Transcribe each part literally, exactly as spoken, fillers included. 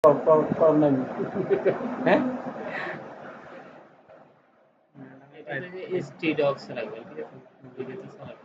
হ্যাঁ stdocs লাগবে ঠিক আছে ভিডিওতে চালাবেন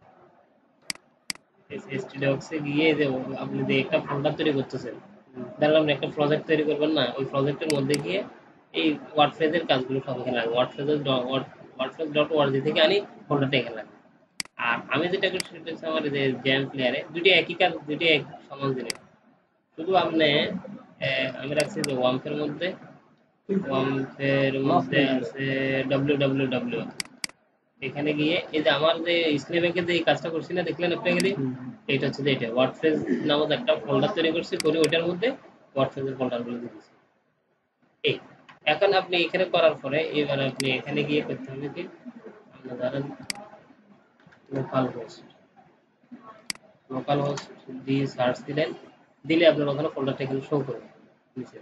stdocs এ গিয়ে যে আপনি যে একটা ফোল্ডার তৈরি করতেছেন ধরেন আপনি একটা প্রজেক্ট তৈরি করবেন না ওই প্রজেক্টের মধ্যে গিয়ে এই ওয়ার্ডপ্রেস এর কাজগুলো সব এখানে লাগবে ওয়ার্ডপ্রেস ওয়ার্ডপ্রেস ডট ওআরজি থেকে আনি ফোল্ডারটা এখানে লাগবে আর আমি যেটা করছি সেটা হচ্ছে আমার যে জ্যাম প্লেয়ারে দুটি একই কাজ দুটি এক সমান জিনিস শুধু আপনি আমি রাখছি যে ওয়াম্পের মধ্যে ওয়াম্পের মধ্যে আছে ডব্লিউ ডব্লিউ ডব্লিউ এখানে গিয়ে এই যে আমার যে ইসলামী ব্যাংকে যে এই কাজটা করছি না দেখলেন আপনি এখানে এটা হচ্ছে যে এটা ওয়ার্ডপ্রেস নামক একটা ফোল্ডার তৈরি করছি করে ওইটার মধ্যে ওয়ার্ডপ্রেসের ফোল্ডারগুলো দিয়ে দিচ্ছি এই এখন আপনি এখানে করার পরে এবার আপনি এখানে গিয়ে করতে হবে কি আপনি ধরেন লোকাল হোস্ট লোকাল হোস্ট দিয়ে সার্চ দিলেন দিলে আপনার ওখানে ফোল্ডারটা এখানে শো করবে নিচে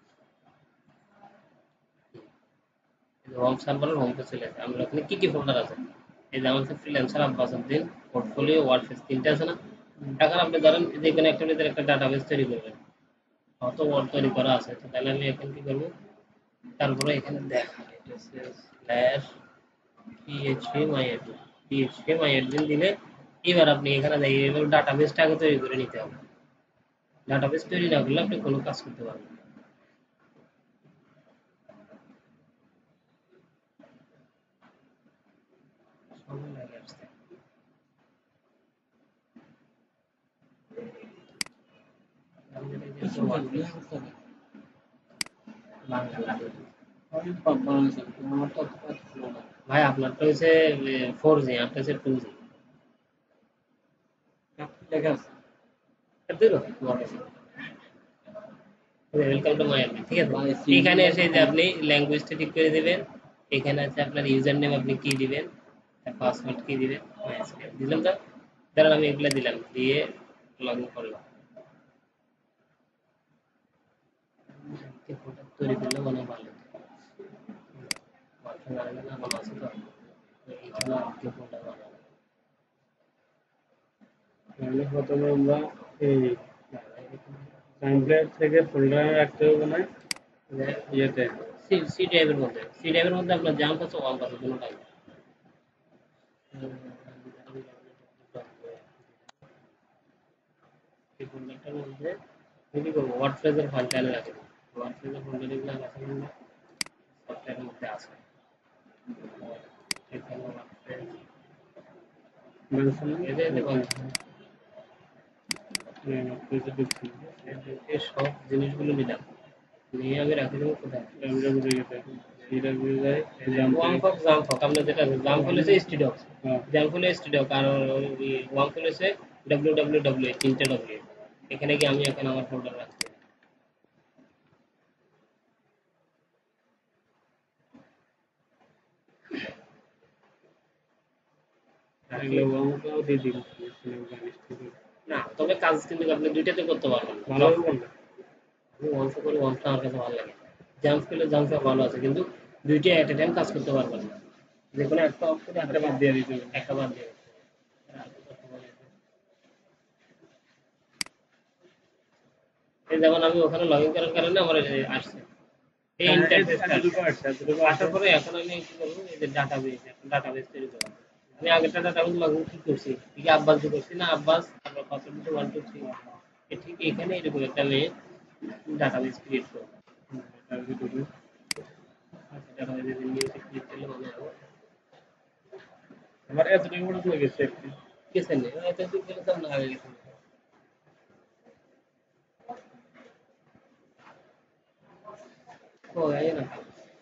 হোম সার্ভারের হোম পেজ চলে আসে আমরা ওখানে কি কি ফোল্ডার আছে এই যে আমার freelancer Abbas Uddin portfolio WordPress তিনটা আছে না এখন আপনি ধরেন যে কোনো একটা ভিতরে একটা ডাটাবেস তৈরি করবেন অত ওয়ার্ড তৈরি করা আছে তো তাহলে আমি এখন কি করবো তারপরে এখানে দেখা এটা হচ্ছে slash PHP my admin PHP my admin দিলে এবার আপনি এখানে দেখেন এবার ডাটাবেসটা আগে তৈরি করে নিতে হবে ডাটাবেস তৈরি না করলে আপনি কোনো কাজ করতে পারবেন না সময় লাগে আসতে ভাই আপনারটা হচ্ছে ফোর জি আপনার হচ্ছে two G welcome to my ঠিক আছে এখানে এসে যে আপনি ল্যাঙ্গুয়েজটা ঠিক করে দিবেন এখানে আছে আপনার ইউজার নেম আপনি কি দিবেন পাসওয়ার্ড কি দিবেন দিলাম তো ধরেন আমি এগুলো দিলাম দিয়ে লগ ইন করলাম তৈরি করলে মনে ভালো ভালো আছে তো এইখানে আপনি ফোল্ডার বানাবো তাহলে প্রথমে আমরা এই টেমপ্লেট থেকে ফোল্ডার রাখতে হবে না ইয়েতে সি সি টাইপের মধ্যে সি টাইপের মধ্যে আপনার জাম্প আছে ওয়াম্প আছে দুটোটাই এই ফোল্ডারটার মধ্যে কি করবো ওয়ার্ডপ্রেসের ফাইলটা এনে রাখবো ওয়ার্ডপ্রেসের ফোল্ডারগুলো রাখার জন্য সফটওয়্যারের মধ্যে আছে এখানে ওয়ার্ডপ্রেস এতে এতে বন্ধ সব জিনিসগুলো নিলাম নিয়ে আমি রাখি দেবো কোথায় আপনার যেটা জাম্প হলেছে স্টুডিও জাম্প হলে স্টুডিও কারণ ওয়াম্প হলেছে ডাব্লিউ ডাব্লিউ ডাব্লিউ তিনটে ডব্লিউ এখানে কি আমি এখন আমার ফোল্ডার রাখছি না তবে কাজ কিন্তু আপনি দুইটাতে করতে পারবেন ভালো আমি ওয়ান্স করে ওয়ান্সটা আমার কাছে ভালো লাগে জাম্প করলে জাম্পটা ভালো আছে কিন্তু দুইটা এট এ টাইম কাজ করতে পারবেন না যে কোনো একটা অফ করে একটা বাদ দিয়ে দিতে একটা বাদ দিয়ে এই যেমন আমি ওখানে লগ ইন করার কারণে আমার আসছে এই ইন্টারফেসটা আসার পরে এখন আমি কি করবো এই যে ডাটাবেস এখন ডাটাবেস তৈরি করব আমি আগেরটা ডাটাবেস লগ ইন কি করছি ঠিক আব্বাস দিয়ে করছি না আব্বাস তারপর পাসওয়ার্ড দিতে ওয়ান টু থ্রি ঠিক এখানে এরকম একটা আমি ডাটাবেস ক্রিয়েট করব ডাটাবেস নিউতে ক্লিক করলে মনে হবে আমার এতটুকু বড় হয়ে গেছে গেছে না এতটুকু গেলে তো না হয়ে গেছে ও এই না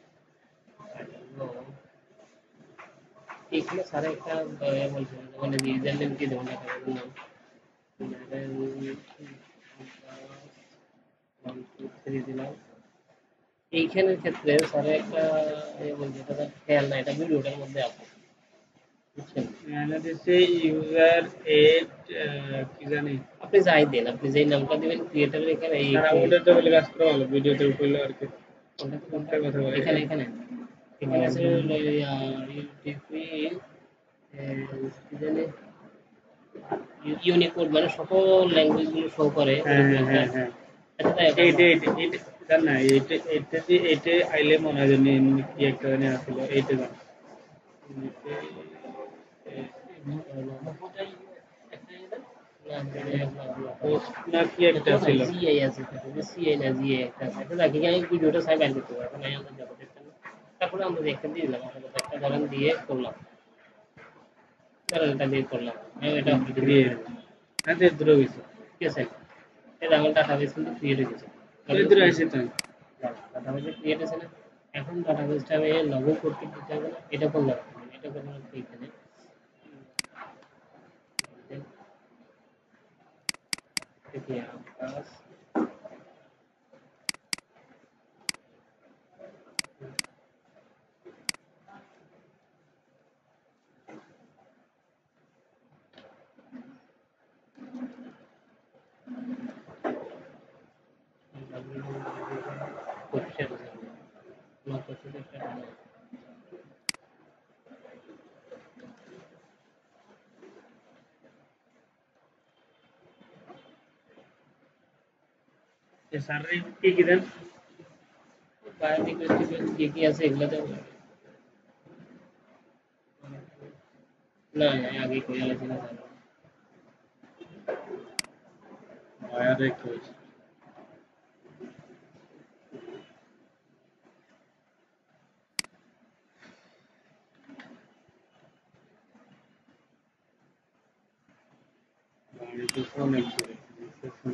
এখানে সারা একটা বলছে মানে ইউজার নেম কি দেবো না নাম এইখানের ক্ষেত্রে সারা একটা বলছে এটা খেয়াল না এটা ভিডিওটার মধ্যে আছে আপনি যাই দেন আপনি যেই নামটা দিবেন ক্রিয়েটরের এখানে এই ওটাতে বলে কাজ করা ভালো ভিডিওতে উপরে আর কি এখানে এখানে এখানে আছে ইউটিপি ইউনিকোড মানে সকল ল্যাঙ্গুয়েজ গুলো শো করে আচ্ছা তাই এইটা এইটা এইটা জান না এইটা এইটা দিয়ে এইটা আইলে মনে হয় জানি কি একটা জানি আসছিল এইটা জান পোস্ট না কি একটা ছিল জিআই আছে সিআই না জিআই একটা আছে এটা দেখি আমি ভিডিওটা সাইড বাইর করতে পারবো না আমরা যাবো দেখতে তারপরে আমরা একটা দিয়ে দিলাম আসলে একটা ধরেন দিয়ে করলাম ধরেন এটা দিয়ে করলাম আমি এটা দিয়ে না যে দূরে গেছে ঠিক আছে এটা আমার ডাটাবেস কিন্তু ক্রিয়েট হয়ে গেছে ওই দূরে আসে তো ডাটাবেস ক্রিয়েট হয়েছে না এখন ডাটাবেসটা আমি লগ ইন করতে দিতে হবে না এটা করলাম এটা করলাম এখানে দেখি আবাস স্যার কি কি দেন বায়োটিক কি কি আছে এগুলাতে না না আগে কই আলোচনা জানো আয়ারে কই বাড়ি তো ফোন করে ফোন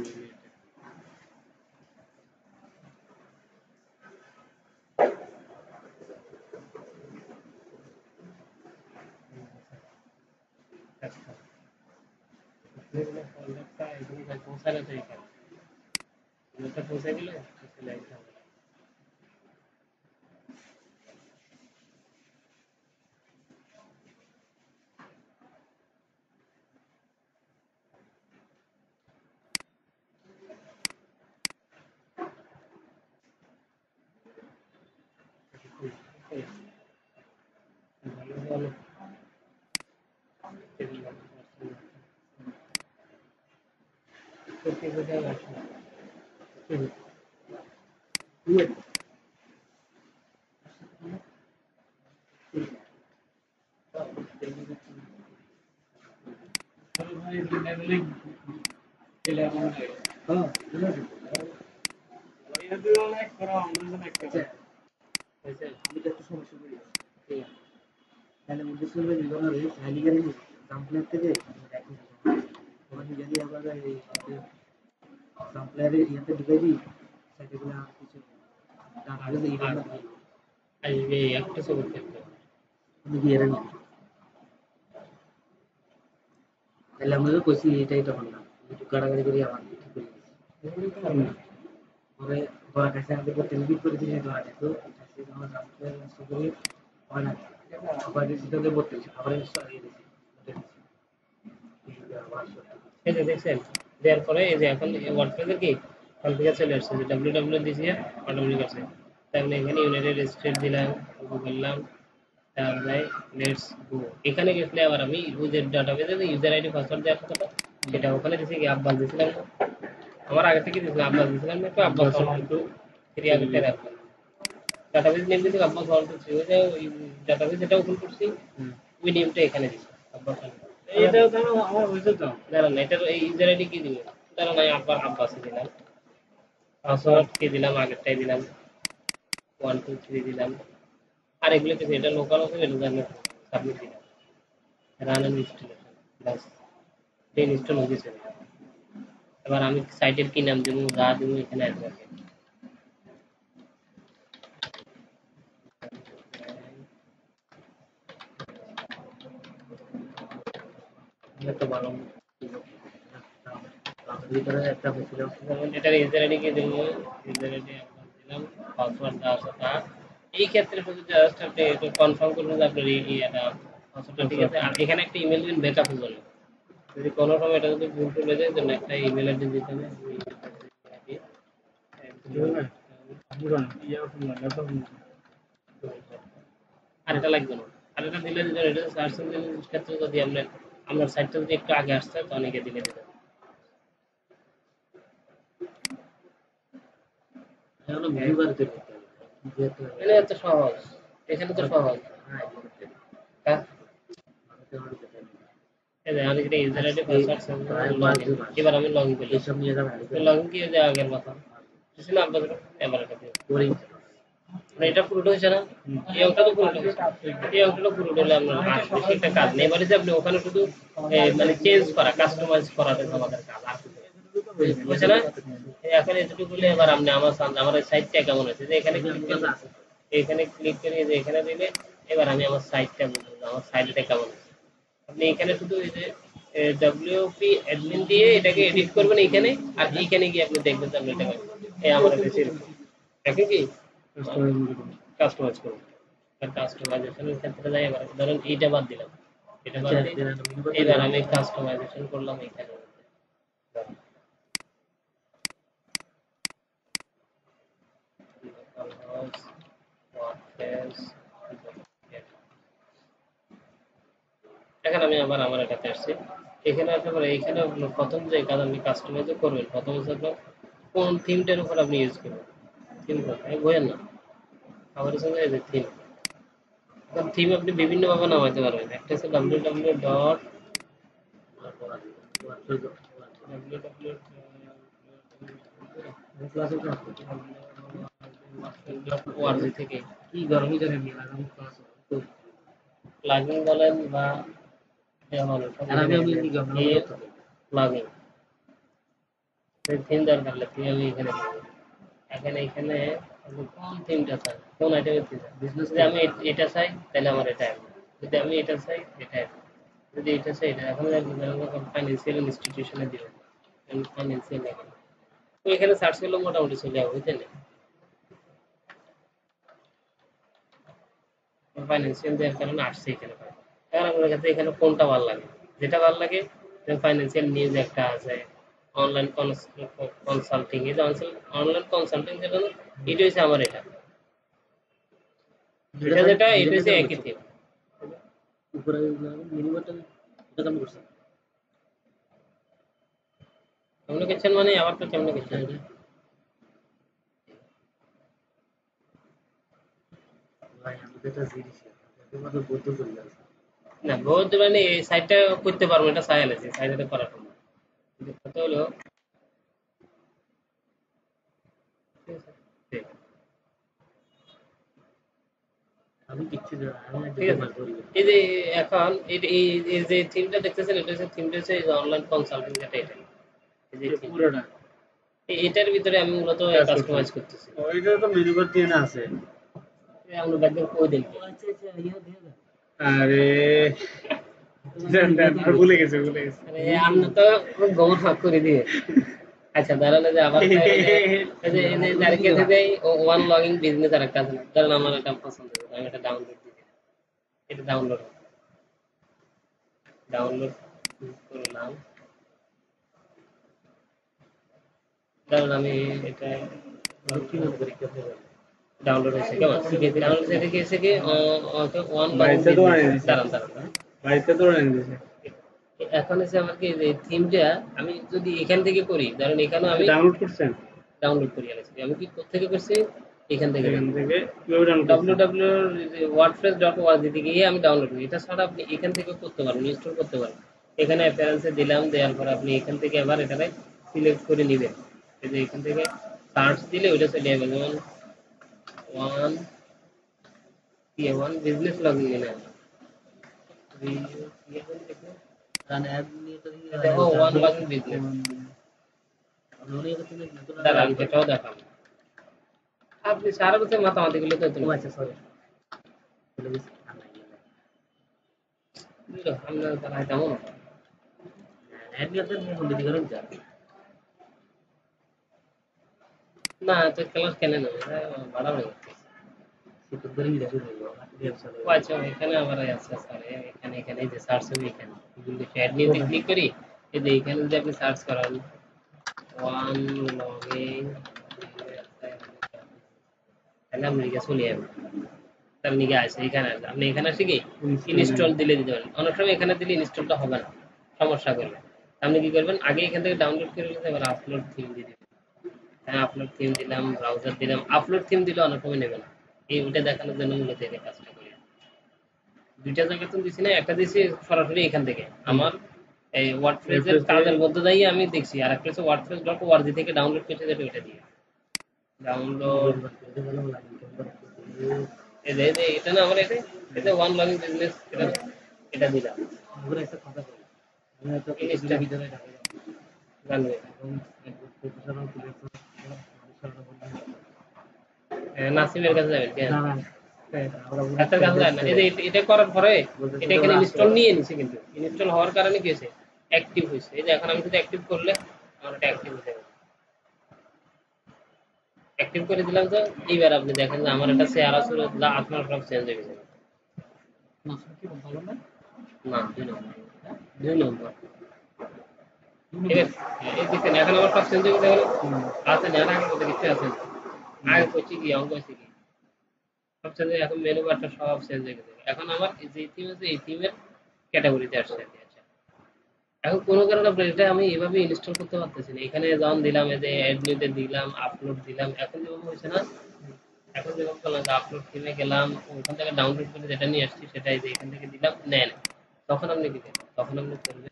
আচ্ছা এগুলো ফলটা এগুলো পৌঁছানো তো এখানে এটা পৌঁছে গেলে চলে আসতে হবে ভালো ভালো সত্যি কোথায় আসে ভাই লেভেলিং এলে আমার হ্যাঁ ঠিক আছে এটা দিয়ে অনেক করা আমরা একটা হয়েছে আমি তো একটা সমস্যা করি তাহলে মধ্যে চলবে জীবনের ভ্যালিগারি সাম্পলার থেকে দেখি তোমাকে যদি আবার এই সাম্পলারের ইয়াতে ঢুকে দিই সেগুলো কিছু তাহলে এই জন্য আসবে একটা ছবি থাকবে তুমি কি এরা নিয়ে তাহলে আমরা কইছি এটাই তখন না একটু গাড়াগাড়ি করি আমার ঠিক করে পরে বড় কাছে আমাদের টেলিভিশন করে দিয়ে দেওয়া যেত সে আমার সাম্পলার নষ্ট করে হয় না আবার ডিজিটালে বলতে আবার ইনস্টল দিয়ে দিয়েছি এই যে দেখছেন দেওয়ার পরে এই যে এখন ওয়ার্ডপ্রেসের কি কনফিগার চলে আসছে যে ডাব্লিউ ডাব্লিউ দিয়েছি অটোমেটিক আছে তাহলে এখানে ইউনাইটেড স্টেট দিলাম বললাম তারপরে লেটস গো এখানে গেলে আবার আমি ইউজার ডাটাবেসে যে ইউজার আইডি পাসওয়ার্ড দেওয়ার কথা সেটা ওখানে দিয়েছি কি আব্বাস দিয়েছিলাম আমার আগে থেকে দিয়েছিলাম আব্বাস দিয়েছিলাম একটু আব্বাস ওয়ান টু থ্রি আগে থেকে রাখলাম ডাটাবেস নেম দিয়েছি আব্বাস ওয়ান টু থ্রি ওই যে ওই ডাটাবেস যেটা ওপেন করছি ওই নেমটা এখানে দিয়েছি আব্বাস এটাও তো আমার হয়েছে তো দাঁড়ান এটার এই ইউজার আইডি কি দিব দাঁড়ান আমি আব্বা আব্বাসে দিলাম পাসওয়ার্ড কি দিলাম আগেরটাই দিলাম ওয়ান টু থ্রি দিলাম আর এগুলো কিছু এটা লোকাল আছে এটা জানি সাবমিট দিলাম রান অ্যান্ড ইনস্টলেশন বাস এটা ইনস্টল হয়ে গেছে এবার আমি সাইটের কি নাম দেবো যা দেবো এখানে আসবে একটা ভালো ভিতরে একটা হয়েছিল যেমন এটার ইউজার আইডি কে দেবো ইউজার আইডি দিলাম পাসওয়ার্ড দেওয়া আছে তা এই ক্ষেত্রে শুধু জাস্ট আপনি একটু কনফার্ম করবেন যে আপনার এই এটা পাসওয়ার্ডটা ঠিক আছে আর এখানে একটা ইমেল দিন ব্যাকআপের জন্য যদি কোনো সময় এটা যদি ভুল চলে যায় তাহলে একটা ইমেল আইডি দিতে হবে আর এটা লাগবে না আর এটা দিলে যদি এটা সার্চ ইঞ্জিনের ক্ষেত্রে যদি আমরা আপনার সাইটটা যদি একটু আগে আসতে হয় তাহলে দিলে দিতে হলো মেনু বার তৈরি করতে হবে যেহেতু মানে এত সহজ এখানে তো সহজ হ্যাঁ হ্যাঁ এই যে আমি এটা user ID password send login এবার আমি লগইন করলাম এইসব নিয়ে যাবে লগইন কি যে আগের কথা ছিল আব্বাস এবার এটা দিই করি মানে এটা পুরোটা হয়েছে না এই অঙ্কটা তো পুরোটা হয়েছে এই অঙ্কটা পুরোটা হলে আপনার আর বেশি একটা কাজ নেই এবারে যে আপনি ওখানে শুধু এ, মানে চেঞ্জ করা কাস্টমাইজ করাটা আমাদের কাজ আর কিছু না। বুঝছে না এখন এতটুকু হলে এবার আপনি আমার সামনে আমার সাইটটা কেমন আছে যে এখানে ক্লিক করলে এখানে ক্লিক করে যে এখানে দিলে এবার আমি আমার সাইটটা বুঝবো আমার সাইটটা কেমন আছে আপনি এখানে শুধু এই যে ডব্লিউপি অ্যাডমিন দিয়ে এটাকে এডিট করবেন এখানে আর এইখানে গিয়ে আপনি দেখবেন যে আপনি এটা এই আমার কাছে দেখেন কি কাস্টমাইজ করুন কাস্টমাইজেশনের ক্ষেত্রে যাই এবার ধরুন এইটা বাদ দিলাম এটা বাদ দিয়ে এবার আমি কাস্টমাইজেশন করলাম এখানে এখন আমি আবার আমার এটাতে আসছি এখানে আসার পরে এখানে প্রথম যে কাজ আপনি কাস্টমাইজ করবেন প্রথম হচ্ছে আপনার কোন থিমটার উপর আপনি ইউজ করবেন থিম আমি বলেন না আমার সঙ্গে এই যে থিম এখন থিম আপনি বিভিন্ন ভাবে নামাইতে পারবেন একটা হচ্ছে ডাব্লিউ ডাব্লিউ ডট ওয়ার্জি থেকে কি গরমই জানেন লাগাম প্লাগইন বলেন বা প্লাগইন থিম দরকার হলে থিম আমি এখানে এখানে এখানে কোন থিমটা চাই কোন আইটেমের থিম যদি আমি এটা চাই তাহলে আমার এটা আসবে যদি আমি এটা চাই এটা আসবে যদি এটা চাই এটা এখন ফাইন্যান্সিয়াল ইনস্টিটিউশনে দিবেন ফাইন্যান্সিয়াল তো এখানে সার্চ করলে মোটামুটি চলে যাবে বুঝলেন ফাইন্যান্সিয়াল দেওয়ার কারণে আসছে এখানে এখন আপনার কাছে এখানে কোনটা ভালো লাগে যেটা ভালো লাগে ফাইন্যান্সিয়াল নিউজ একটা আছে অনলাইন কনসাল্টিং এই যে অনলাইন কনসাল্টিং যেটা এটা হচ্ছে আমার এটা এটা যেটা এটা হচ্ছে একই থিম উপরে মেনু বাটন এটা কেমন করছেন কমিউনিকেশন মানে আবার তো কমিউনিকেশন ভাই আমি তো এটা জিনিস তোমাদের বদ্ধ করে যাচ্ছে না বহুত মানে এই সাইটটা করতে পারবো এটা চাই আছে সাইটটা করার জন্য কত হলো আমি কিচ্ছু জানি আমি ঠিক আছে এই যে এখন এই এই যে থিমটা দেখতেছেন এটা হচ্ছে থিমটা হচ্ছে অনলাইন কনসাল্টিং যেটা এটা এই যে পুরোটা এটার ভিতরে আমি মূলত কাস্টমাইজ করতেছি ওইটা তো মেনু বার দিয়ে না আছে আমরা ব্যাকগ্রাউন্ড কই দেন আচ্ছা আচ্ছা ইয়া দিয়ে দাও আরে আর ভুলে গেছে ভুলে গেছে আরে আমরা তো গমন ফাঁক করে দিয়ে আচ্ছা দাঁড়ালে যে আবার এই যে এই যে তারকে দেই ওয়ান লগইন বিজনেস আর একটা আছে ধরেন আমার এটা পছন্দ আমি এটা ডাউনলোড দিই এটা ডাউনলোড ডাউনলোড করলাম ধরেন আমি এটা ডাউনলোড হয়েছে কেমন শিখেছি ডাউনলোড সেটা কি এসে কি ওয়ান বাইতে তো আনে দাঁড়ান দাঁড়ান বাইতে তো আনে দিছে এখন এসে আমার কি এই থিমটা আমি যদি এখান থেকে করি ধরেন এখানে আমি ডাউনলোড করছেন ডাউনলোড করে আনছি আমি কি কোথা থেকে করছি এখান থেকে এখান থেকে কিভাবে download W W WordPress dot O R G থেকে গিয়ে আমি ডাউনলোড করি এটা ছাড়া আপনি এখান থেকে করতে পারবেন ইনস্টল করতে পারবেন এখানে অ্যাপিয়ারেন্সে দিলাম দেওয়ার পর আপনি এখান থেকে আবার এটাকে সিলেক্ট করে নেবেন এই যে এখান থেকে সার্চ দিলে ওইটা চলে যাবে যেমন ওয়ান ইয়ে ওয়ান বিজনেস লগইন এনে রান অ্যাড নিয়ে তো দেখো ওয়ান লগইন বিজনেস আপনি এটা তুমি দাঁড়ান এটাও দেখান আপনি সারা বছর মাতামাতি গুলো তো ও আচ্ছা সরি আমরা তারা তেমন অ্যাড নিয়ে তো ফোন দিতে করেন যা না তো ক্লাস কেন না ভাড়া হয়ে গেছে সেটা ধরে নিয়ে শুরু হলো ও আচ্ছা এখানে আবার আছে স্যার এখানে এখানে যে সার্চ হবে এখানে যদি অ্যাড নিয়ে ক্লিক করি এই যে এখানে যদি আপনি সার্চ করেন ওয়ান লগইন তাহলে আপনি লিখে চলে যাবেন তার লিখে আসে এখানে আসবে আপনি এখানে আসে কি ইনস্টল দিলে দিতে পারেন অনেক সময় এখানে দিলে ইনস্টলটা হবে না সমস্যা করবে আপনি কি করবেন আগে এখান থেকে ডাউনলোড করে নিতে এবার আপলোড থিম দিয়ে দেবেন হ্যাঁ আপলোড থিম দিলাম, ব্রাউজার দিলাম। আপলোড থিম দিলে অনেক সময় নেবে না, এই ওইটা দেখানোর জন্য মূলত এই কাজটা করি। দুইটা জায়গায় তো দিছি না, একটা দিছি সরাসরি এখান থেকে আমার এই ওয়ার্ডপ্রেসের কাজের মধ্যে দিয়ে আমি দেখছি, আর একটা হচ্ছে ওয়ার্ডপ্রেস ডট ওআরজি থেকে ডাউনলোড করতে যেটা ওইটা দিয়ে ডাউনলোড। এই যে এই যে এটা না আমার এটা এই যে ওয়ান লগইন বিজনেস এটা এটা দিলাম। আমরা একটা কথা বলি, আমি হয়তো জিনিসটা ভিতরে ঢাকা যাবো জানবে এবং প্রফেশনাল প্লেটফর্ম নাসিমের কাছে যাবেন কেন? না না হাতের কাছে যায় না। এই যে এটা- এটা করার পরে এটা এখানে ইনস্টল নিয়ে নিছে, কিন্তু ইনস্টল হওয়ার কারণে কি হয়েছে, অ্যাক্টিভ হয়েছে। এই যে এখন আমি যদি অ্যাক্টিভ করলে আমার এটা অ্যাক্টিভ হয়ে যাবে। অ্যাক্টিভ করে দিলাম তো এইবার আপনি দেখেন যে আমার একটা শেয়ার আছে, আপনার সব চেঞ্জ হয়ে গেছে। না দুই নম্বর, দুই নম্বর এই দেখেন এখন আমার সব চেঞ্জ হয়ে গেছে। আছে না আগের মতো কিছু আছে না, আগে করছি কি অঙ্ক হয়েছে কি সব চেঞ্জ হয়ে, এখন মেনু বারটা সব চেঞ্জ হয়ে গেছে। এখন আমার এই যে থিম আছে এই থিমের ক্যাটাগরিতে আসছে। আচ্ছা এখন কোনো কারণে আপনার এটা আমি এভাবে ইনস্টল করতে পারতেছি না। এখানে যখন দিলাম এই যে অ্যাডমিতে দিলাম, আপলোড দিলাম, এখন যেভাবে হয়েছে না, এখন যেভাবে করলাম যে আপলোড থিমে গেলাম, ওখান থেকে ডাউনলোড করে যেটা নিয়ে আসছি সেটাই যে এখান থেকে দিলাম নেন, তখন আপনি কি করবেন, তখন আপনি করবেন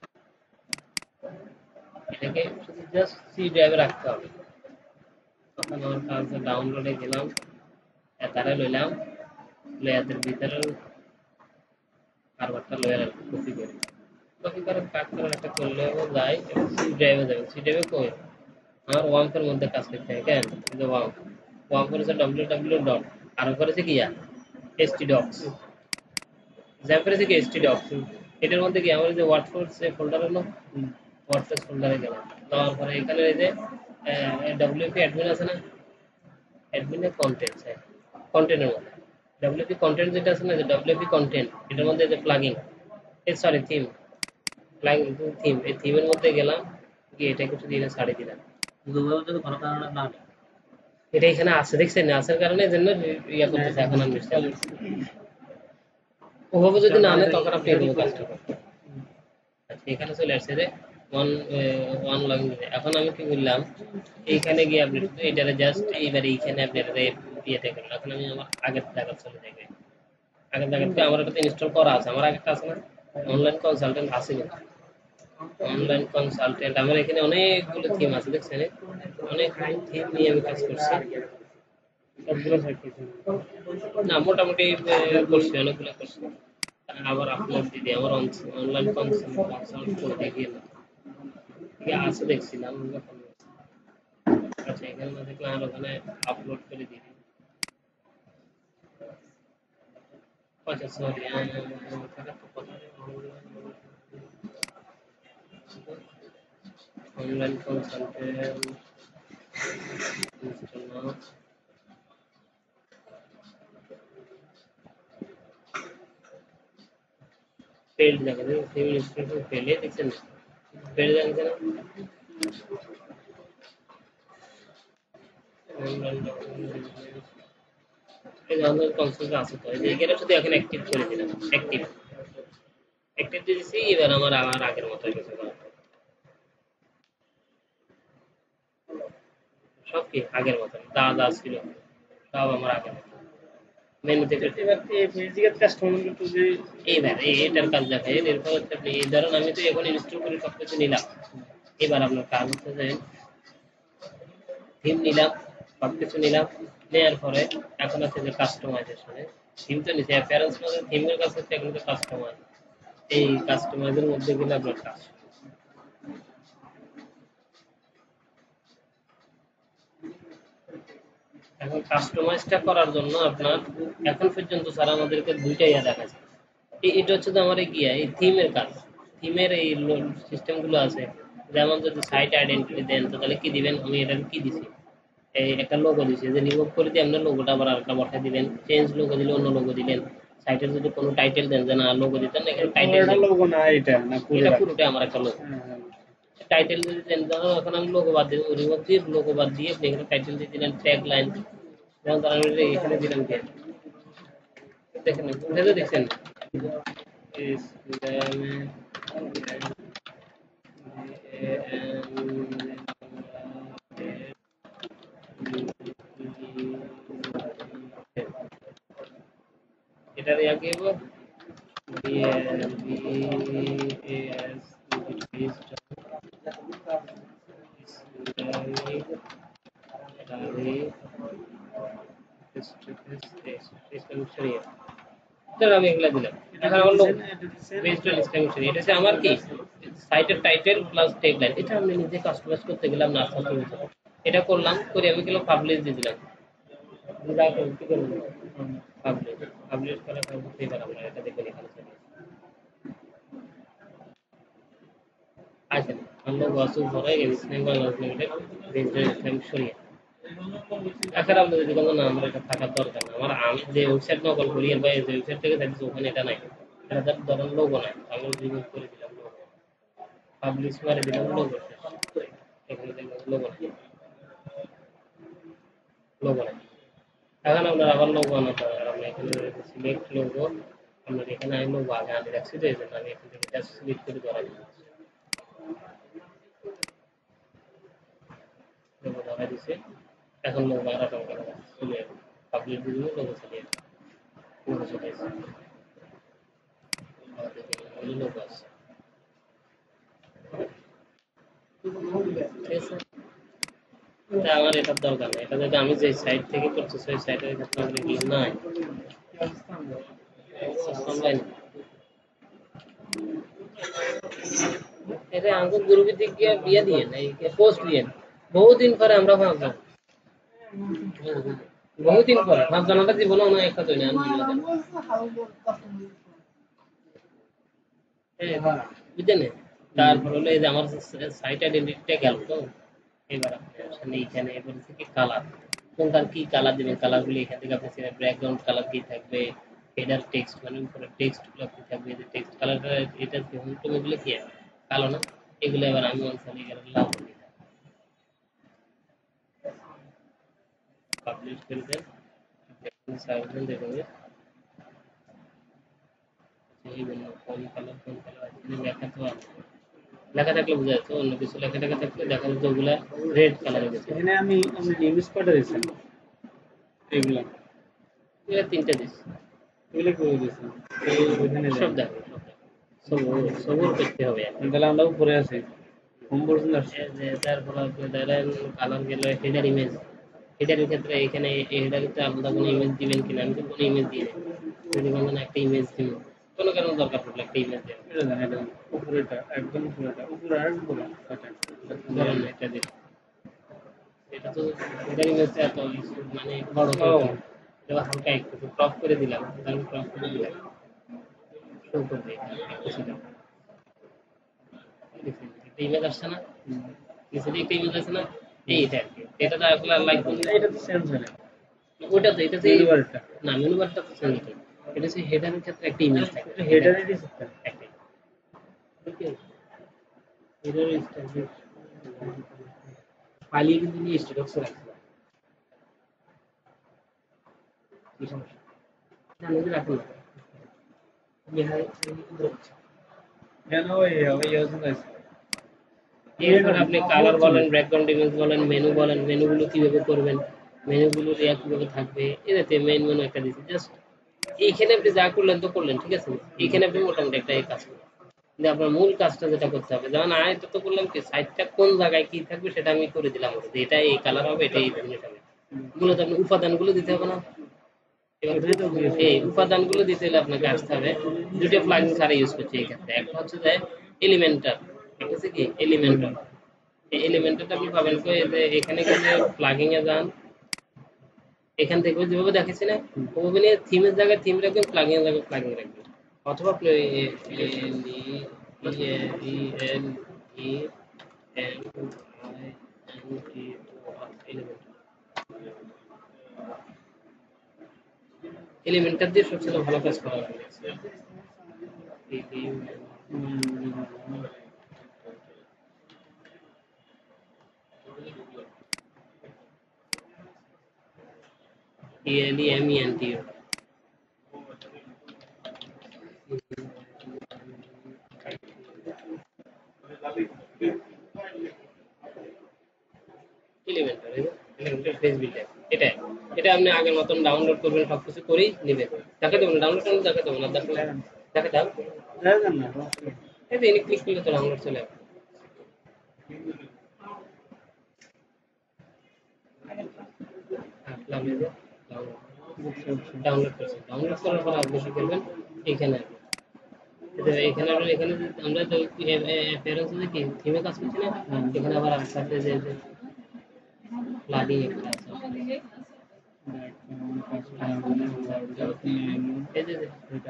এটাকে শুধু জাস্ট সি ড্রাইভে রাখতে হবে। তখন আমার কাছে ডাউনলোডে গেলাম, তারা লইলাম, লেয়ারের ভিতরে কারবারটা লয়ার কপি করি, কপি করে কাট করে একটা করলেও যায়, সি ড্রাইভে যাবে। সি ড্রাইভে কই আমার ওয়াম্পের মধ্যে কাজ করতে হয় কেন, কিন্তু ওয়াম্প ওয়াম্প করেছে ডব্লিউ ডব্লিউ ডট, আরো করেছে কি ইয়া এসটি ডক্স, জ্যাম করেছে কি এসটি ডক্স। এটার মধ্যে কি আমার যে ওয়ার্ডপ্রেস যে ফোল্ডার হলো, ওয়ার্ডপ্রেস ফোল্ডারে গেলাম, যাওয়ার পরে এখানে এই যে ডব্লিউপি অ্যাডমিন আছে না, অ্যাডমিনের কন্টেন্ট, হ্যাঁ কন্টেন্টের মধ্যে ডব্লিউপি কন্টেন্ট যেটা আছে না, যে ডব্লিউপি কন্টেন্ট এটার মধ্যে যে প্লাগইন, এই সরি থিম, প্লাগইন থিম, এই থিমের মধ্যে গেলাম গিয়ে এটা কিছু দিনে ছাড়িয়ে দিলাম। যদি কোনো কারণে না এটা এখানে আছে দেখছেন, আসার কারণে জন্য ইয়া করতেছে। এখন আমি ওভাবে যদি না আনে তখন আপনি এভাবে কাজটা করবেন। আচ্ছা এখানে চলে আসছে যে ওয়ান ওয়ান লগইন দিতে। এখন আমি কি করলাম, এইখানে গিয়ে আপনি শুধু এটারে জাস্ট এইবার এইখানে আপনি এটা ইয়েতে করলেন। এখন আমি আমার আগের জায়গা চলে যাই, আগের জায়গাতে আমার একটা ইনস্টল করা আছে, আমার আগেরটা আছে না অনলাইন কনসালটেন্ট আছে, কিন্তু অনলাইন কনসালটেন্ট আমার এখানে অনেকগুলো থিম আছে দেখছেন, অনেক থিম নিয়ে আমি কাজ করছি, সবগুলো না মোটামুটি করছি, অনেকগুলো করছি। আবার আপলোড দিদি আমার অনলাইন কনসাল্ট করে দেখিয়ে না আছে দেখছিলাম। আচ্ছা এখানে না দেখলে আর ওখানে আপলোড করে দিবি। আচ্ছা সরি অনলাইন কনসালটেন্ট failed দেখা যায়, সেম ইনস্ট্রাকশন ফেলে দেখছেন, ফেল দেখা যায় না। এই যে অনলাইন কনসালটেন্ট আছে তো, এই এখানে শুধু এখন অ্যাক্টিভ করে দিলাম, অ্যাক্টিভ অ্যাক্টিভ দিয়েছি। এবার আমার আমার আগের মতো কিছু করা সব কি আগের মতো, যা যা ছিল সব আমার আগের মতো মেনু থেকে। এইবার এটার কাজ দেখায়, এরপর হচ্ছে আপনি এই ধরেন আমি তো এখন ইনস্টল করে সবকিছু নিলাম, এবার আপনার কাজ হচ্ছে যে থিম নিলাম, সবকিছু নিলাম, নেওয়ার পরে এখন হচ্ছে যে কাস্টমাইজেশনে থিম তো নিচে অ্যাপিয়ারেন্স মধ্যে থিমের কাছে হচ্ছে এখন তো কাস্টমাইজ, এই কাস্টমাইজের মধ্যে গেলে আপনার কাজ। এখন কাস্টমাইজটা করার জন্য আপনার এখন পর্যন্ত স্যার আমাদেরকে দুইটা ইয়া দেখাচ্ছে। এটা হচ্ছে তো আমার কি এই থিমের কাজ, থিমের এই সিস্টেমগুলো আছে। যেমন যদি সাইট আইডেন্টিটি দেন তো তাহলে কি দিবেন, আমি এটা কি দিছি এই একটা লোগো দিছি, যে রিমুভ করে দিয়ে আপনার লোগোটা আবার আরেকটা বসাই দিবেন, চেঞ্জ লোগো দিলে অন্য লোগো দিলেন। সাইটের যদি কোনো টাইটেল দেন যে না লোগো দিতেন না, এখানে টাইটেল লোগো না, এটা না এটা পুরোটাই আমার একটা লোগো। টাইটেল যদি দেন, ধরো এখন আমি লোগো বাদ দিয়ে রিমুভ দিয়ে লোগো বাদ দিয়ে আপনি এখানে টাইটেল দিয়ে দিলেন ট্যাগ লাইন, যেমন ধরেন আমি এখানে দিলাম কি দেখেন উঠে দেখছেন এটার ইয়া কি হবে বিএলবিএস আমি এগুলা দিলাম এখন আমার লোক বেসড অন ইসলামিক শরিয়া এটা হচ্ছে আমার কি সাইটের টাইটেল প্লাস ট্যাগলাইন এটা আমি নিজে কাস্টমাইজ করতে গেলাম না আস্তে আস্তে এটা করলাম করে আমি গেলাম পাবলিশ দিয়ে দিলাম যা কি করব পাবলিশ পাবলিশ করা কাজ করতেই পারলাম না এটা দেখুন এখানে আচ্ছা আমরা ওয়াসু ভরে Islamic Bangladesh limited based on Islamic শরিয়া এখন আপনি যদি বলেন না আমার এটা থাকার দরকার না আমার আমি যে ওয়েবসাইট নকল করি বা যে ওয়েবসাইট থেকে দেখছি ওখানে এটা নাই এটা তার ধরেন লোগো নাই আমি রিমুভ করে দিলাম লোগো পাবলিশ করে দিলাম লোগো এখানে দেখবেন লোগো নাই লোগো নাই এখন আপনার আবার লোগো আনাতে হবে আর আমরা এখানে সিলেক্ট লোগো আপনার এখানে আমি লোগো আগে আনে রাখছি তো এই জন্য আমি এখান থেকে জাস্ট সিলেক্ট করে ধরা দিচ্ছি লোগো ধরা দিচ্ছে এখন লোগো আর টঙ্কা চলে যাবে পাবলিশ দিয়ে দিলে লোগো চলে যাবে লোগো চলে আসছে লোগো আছে ঠিক আছে আমার এটার দরকার নেই এটা যদি আমি যে সাইট থেকে করছি সেই সাইটের ক্ষেত্রে আমার এগুলো নাই এটা আমাকে গ্রুপে দিক গিয়ে বিয়ে দিয়ে নাই পোস্ট দিয়ে বহুদিন পরে আমরা ভাবলাম বহুদিন পরে ভাবলাম আমরা জীবনে অনেক একটা তৈরি বুঝলেন তারপর হলো এই যে আমার সাইট আইডেন্টিটিটা গেল তো এবার আপনি আসেন এইখানে এবার থেকে কালার কোনটার কি কালার দিবেন কালারগুলো এখান থেকে আপনি ব্যাকগ্রাউন্ড কালার কি থাকবে হেডার টেক্সট মানে উপরে টেক্সট গুলো কি থাকবে যে টেক্সট কালারটা এটা হোম টোন এগুলো কি কালো না এগুলো এবার আমি অনসাইড এখানে লাল দিই পাবলিশ করে দেন দেখুন সার্ভেন্ট দেখুন এইগুলো কোন কালার কোন কালার আছে লেখা তো আছে লেখা থাকলে বোঝা যাচ্ছে অন্য কিছু লেখা লেখা থাকলে দেখা যাচ্ছে ওগুলা রেড কালার হয়ে গেছে এখানে আমি আমি ইমেজ কটা দিয়েছি এগুলা এগুলা তিনটা দিছি এগুলা করে দিয়েছি এখানে সব দেখো সব সবর করতে হবে এখন তাহলে আমরা উপরে আছি হোম পর্যন্ত আসছে যে তারপর আপনি ধরেন কালার গেল হেডার ইমেজ হেডারের ক্ষেত্রে এখানে হেডারের ক্ষেত্রে আলাদা কোনো ইমেজ দিবেন কিনা আমি তো কোনো ইমেজ দিই না যদি বলেন একটা ইমেজ দিব কোনো কারণ দরকার পড়লে একটা ইমেজ দেবেন এটা জানেন এটা উপরেটা একদম উপরেটা উপরে আর উপরে ধরেন এটা দিন এটা তো হেডার ইমেজটা এত মানে বড় করে হালকা একটু ক্রপ করে দিলাম তারপর ক্রপ করে দিলাম শো করবে একটা ইমেজ আসছে না নিচে একটা ইমেজ আছে না এইটা এটা তো আসলে লাইক এটা তো চেঞ্জ হয় না ওটা তো এটা মেনু বারটা না মেনু বারটা তো চেঞ্জ হয় এটা হচ্ছে হেডারের ক্ষেত্রে একটা ইমেজ থাকে হেডারের সিস্টেম একটা ওকে হেডার স্টাইল ফাইলে কিন্তু নিয়ে স্ট্যাটাস রাখছি কি সমস্যা না নিজে রাখুন বিহারে কেন ওই ওই ইউজ আছে এরপর আপনি কালার বলেন ব্যাকগ্রাউন্ড ইমেজ বলেন মেনু বলেন মেনুগুলো কিভাবে করবেন মেনুগুলো রিয়া কিভাবে থাকবে এটাতে মেইন মেনু একটা দিচ্ছি জাস্ট এইখানে আপনি যা করলেন তো করলেন ঠিক আছে এইখানে আপনি মোটামুটি একটা এই কাজ করবেন কিন্তু আপনার মূল কাজটা যেটা করতে হবে যেমন আয়টা তো করলাম কি সাইটটা কোন জায়গায় কি থাকবে সেটা আমি করে দিলাম এটা এই কালার হবে এটা এই ধরনের হবে মূলত আপনি উপাদানগুলো দিতে হবে না এই উপাদানগুলো দিতে হলে আপনাকে আসতে হবে দুটো প্লাগইন ছাড়া ইউজ করছি এই ক্ষেত্রে একটা হচ্ছে যে এলিমেন্টার একটা হচ্ছে কি এলিমেন্টার এই এলিমেন্টারটা আপনি পাবেন কই যে এখানে কিন্তু প্লাগইন এ যান এখান থেকে যেভাবে দেখাচ্ছি না ওভাবে নিয়ে থিমের জায়গায় থিম রাখবেন প্লাগইন এর জায়গায় প্লাগইন রাখবেন অথবা আপনি N E E L E N I N T O Elementor Elementor দিয়ে সবচেয়ে ভালো কাজ করা হবে E L M E N T O Elementor Elementor page builder এটা এটা আপনি আগের মতন ডাউনলোড করবেন, সবকিছু করেই নেবেন। দেখে দেবেন ডাউনলোড করুন, দেখে দেবেন না দেখে দেখে দাও, দেখেন না এই যে ক্লিক করলে তো ডাউনলোড চলে আসবে। ডাউনলোড করছেন, ডাউনলোড করার পর আপনি কি করবেন, এখানে এখানে আমরা এখানে আমরা তো অ্যাপিয়ারেন্সে কি থিমে কাজ করছি না, এখানে আবার সাথে যে প্লাগইন একটা আছে, এই যে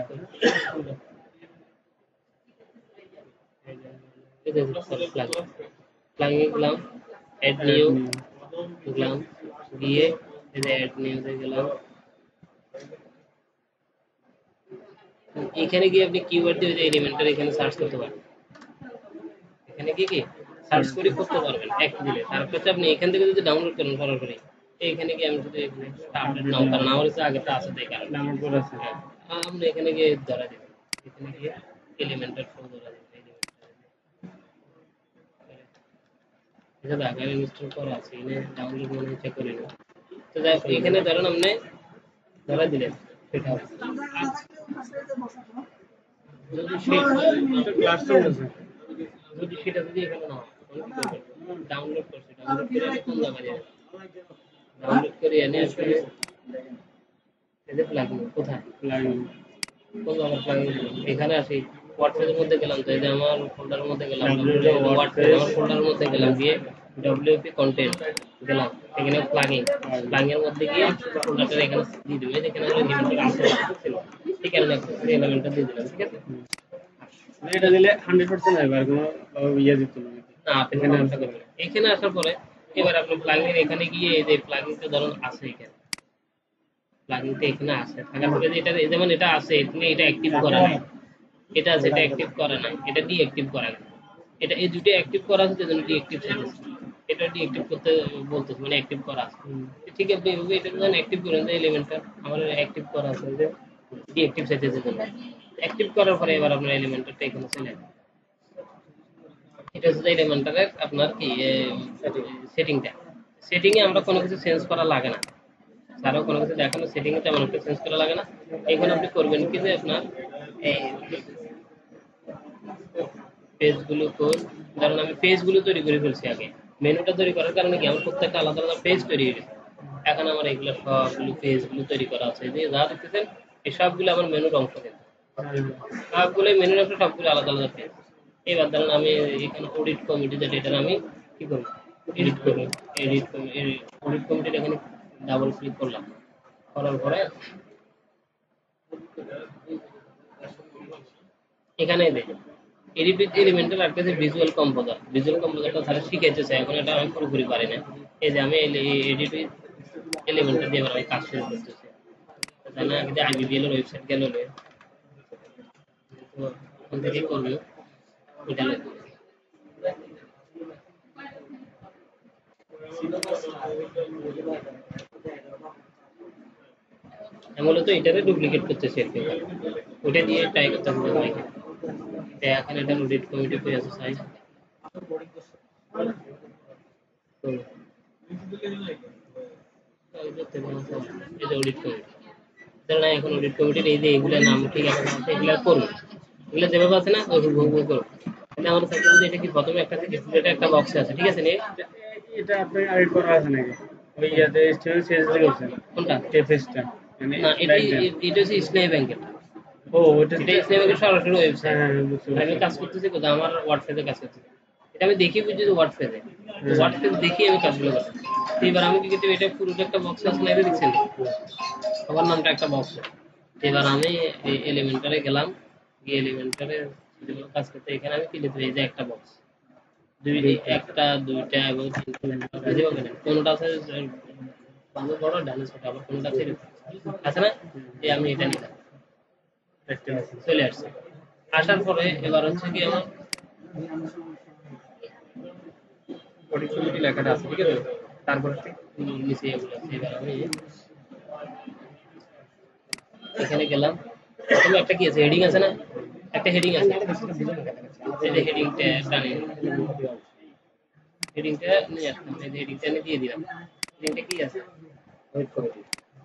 এই যে প্লাগইন প্লাগইন গেলাম, অ্যাড নিউ গেলাম, গিয়ে এই যে অ্যাড নিউতে গেলাম, এখানে গিয়ে আপনি কিওয়ার্ড দিয়ে ওই যে এলিমেন্টার এখানে সার্চ করতে পারবেন, এখানে কি কি সার্চ করে করতে পারবেন এক দিলে। তারপর আপনি এখান থেকে যদি ডাউনলোড করেন সরাসরি এইখানে গিয়ে আমি শুধু এখানে আপডেট নাও কারণ আমার কাছে আগেটা আছে তাই কারণ ডাউনলোড করে আছে। আমরা এখানে গিয়ে ধরা দেব, এখানে গিয়ে এলিমেন্টার ফোন ধরা দেব, এটা তো আগে ইনস্টল করা আছে, এনে ডাউনলোড মনে চেক করে নিন। তো যাই হোক, এখানে ধরেন আপনি ধরা দিলেন সেটা হবে যদি সেটা ক্লাস চলছে, যদি সেটা যদি এখানে না হয় ডাউনলোড করছি, ডাউনলোড করে আমি কোন জায়গায় যাবেন, ডাউনলোড করে এনে আসলে এই যে প্লাগইন কোথায় প্লাগইন কোন জায়গায় প্লাগইন এখানে আসি ওয়ার্ডপ্রেসের মধ্যে গেলাম, তো এই যে আমার ফোল্ডারের মধ্যে গেলাম, ওয়ার্ডপ্রেস আমার ফোল্ডারের মধ্যে গেলাম, গিয়ে ডব্লিউপি কন্টেন্ট গেলাম, এখানে প্লাগইন প্লাগইনের মধ্যে গিয়ে ফোল্ডারটা এখানে দিয়ে দিবেন, এখানে আমরা এলিমেন্টটা আসলে ছিল ঠিক আছে, এলিমেন্টটা দিয়ে দিলাম, ঠিক আছে। এটা দিলে হান্ড্রেড পার্সেন্ট হবে, আর কোনো ইয়ে দিতে হবে না, আপনি এখানে আশা করবেন। এখানে আসার পরে এবার আপনি প্লাগইন এখানে গিয়ে এই যে প্লাগইনটা ধরুন আছে এখানে, প্লাগইনটা এখানে আছে থাকার পরে যে এটা যেমন এটা আছে এখানে এটা অ্যাক্টিভ করা নাই, এটা আছে এটা অ্যাক্টিভ করা নাই, এটা ডিঅ্যাক্টিভ করা নাই, এটা এই দুটো অ্যাক্টিভ করা আছে সেজন্য ডিঅ্যাক্টিভ চাইছে, এটা ডিঅ্যাক্টিভ করতে বলতেছে মানে অ্যাক্টিভ করা আছে, ঠিক আছে। এইভাবে এটা যখন অ্যাক্টিভ করেন যে এলিমেন্টটা আমার অ্যাক্টিভ করা আছে যে ডিঅ্যাক্টিভ চাইছে সেজন্য অ্যাক্টিভ করার পরে এবার আপনার এলিমেন্টটা এখানে চলে আসবে, এটা হচ্ছে এলিমেন্টারের আপনার কি সেটিংটা, সেটিং এ আমরা কোনো কিছু চেঞ্জ করা লাগে না, তারও কোনো কিছু দেখানো সেটিং এ তেমন একটা চেঞ্জ করা লাগে না। এখন আপনি করবেন কি যে আপনার এই পেজগুলো কোন ধরুন আমি পেজগুলো তৈরি করে ফেলছি, আগে মেনুটা তৈরি করার কারণে কি আমার প্রত্যেকটা আলাদা আলাদা পেজ তৈরি হয়ে গেছে, এখন আমার এইগুলো সবগুলো পেজগুলো তৈরি করা আছে, যে যা দেখতেছেন এই সবগুলো আমার মেনুর অংশ, কিন্তু সবগুলো মেনুর অংশ, সবগুলো আলাদা আলাদা পেজ। এবার ধরুন আমি এখানে অডিট কমিটি যেটা এটা আমি কি করব এডিট করব, এডিট অডিট কমিটির এখানে ডাবল ক্লিক করলাম, করার পরে এখানে দেখুন এডিট এলিমেন্টাল আর কাছে ভিজুয়াল কম্পোজার, ভিজুয়াল কম্পোজারটা তারা শিখাইতে চাই, এখন এটা আমি পুরোপুরি পারি না। এই যে আমি এডিট এলিমেন্টাল দিয়ে আমি কাজ শুরু করতেছি, জানা আগে আইবিবিএল এর ওয়েবসাইট গেল তো ওখান থেকে করব এটা মূলত এটাকে ডুপ্লিকেট করতেছি আর কি, ওটা দিয়ে ট্রাই করতে হবে ভাইকে। এখন এটা অডিট কমিটি পেয়ে আছে সাইজ এই যে অডিট কমিটি না, এখন অডিট কমিটির এই যে এগুলো নাম ঠিক আছে এগুলো করবো, এগুলো যেভাবে আছে না ওইভাবে করবো। কিন্তু আমার সাথে এটা কি প্রথমে একটা এটা একটা বক্স আছে, ঠিক আছে নে এটা আপনি এডিট করা আছে নাকি ওই ইয়াতে স্টুডেন্ট সেজ দিয়েছেন কোনটা টেফেসটা মানে না এটা এটা হচ্ছে স্নেপ ব্যাংকের, ও ওটা এটা স্নেপ ব্যাংকের সরাসরি ওয়েবসাইট, হ্যাঁ হ্যাঁ বুঝতে আমি কাজ করতেছি কোথাও আমার ওয়ার্ডপ্রেসে কাজ করতেছি, এটা আমি দেখি বুঝি যে ওয়ার্ডপ্রেসে ওয়ার্ডপ্রেস দেখি আমি কাজগুলো করছি। এবার আমি কি করতে এটা পুরোটা একটা বক্স আছে না দেখছেন সবার নামটা একটা বক্স, এবার আমি এই এলিমেন্টারে গেলাম, গিয়ে এলিমেন্টারে কাজ করতে এখানে আমি ক্লিক করে এই যে একটা বক্স দুই একটা দুইটা এবং তিনটা কোনটা আছে বামে বড় ডানে ছোট, আবার কোনটা আছে আছে না, এই আমি এটা নিলাম চলে আসছে। আসার পরে এবার হচ্ছে কি আমার অডিট কমিটি লেখাটা আছে, ঠিক আছে, তারপরে নিচে এগুলো আছে। এবার আমি এখানে গেলাম, প্রথমে একটা কি আছে হেডিং আছে না, একটা হেডিং আছে, এই যে হেডিংটা টানি হেডিংটা নিয়ে আসলাম, এই যে হেডিংটা নিয়ে দিয়ে দিলাম, হেডিংটা কি আছে অডিট কমিটি,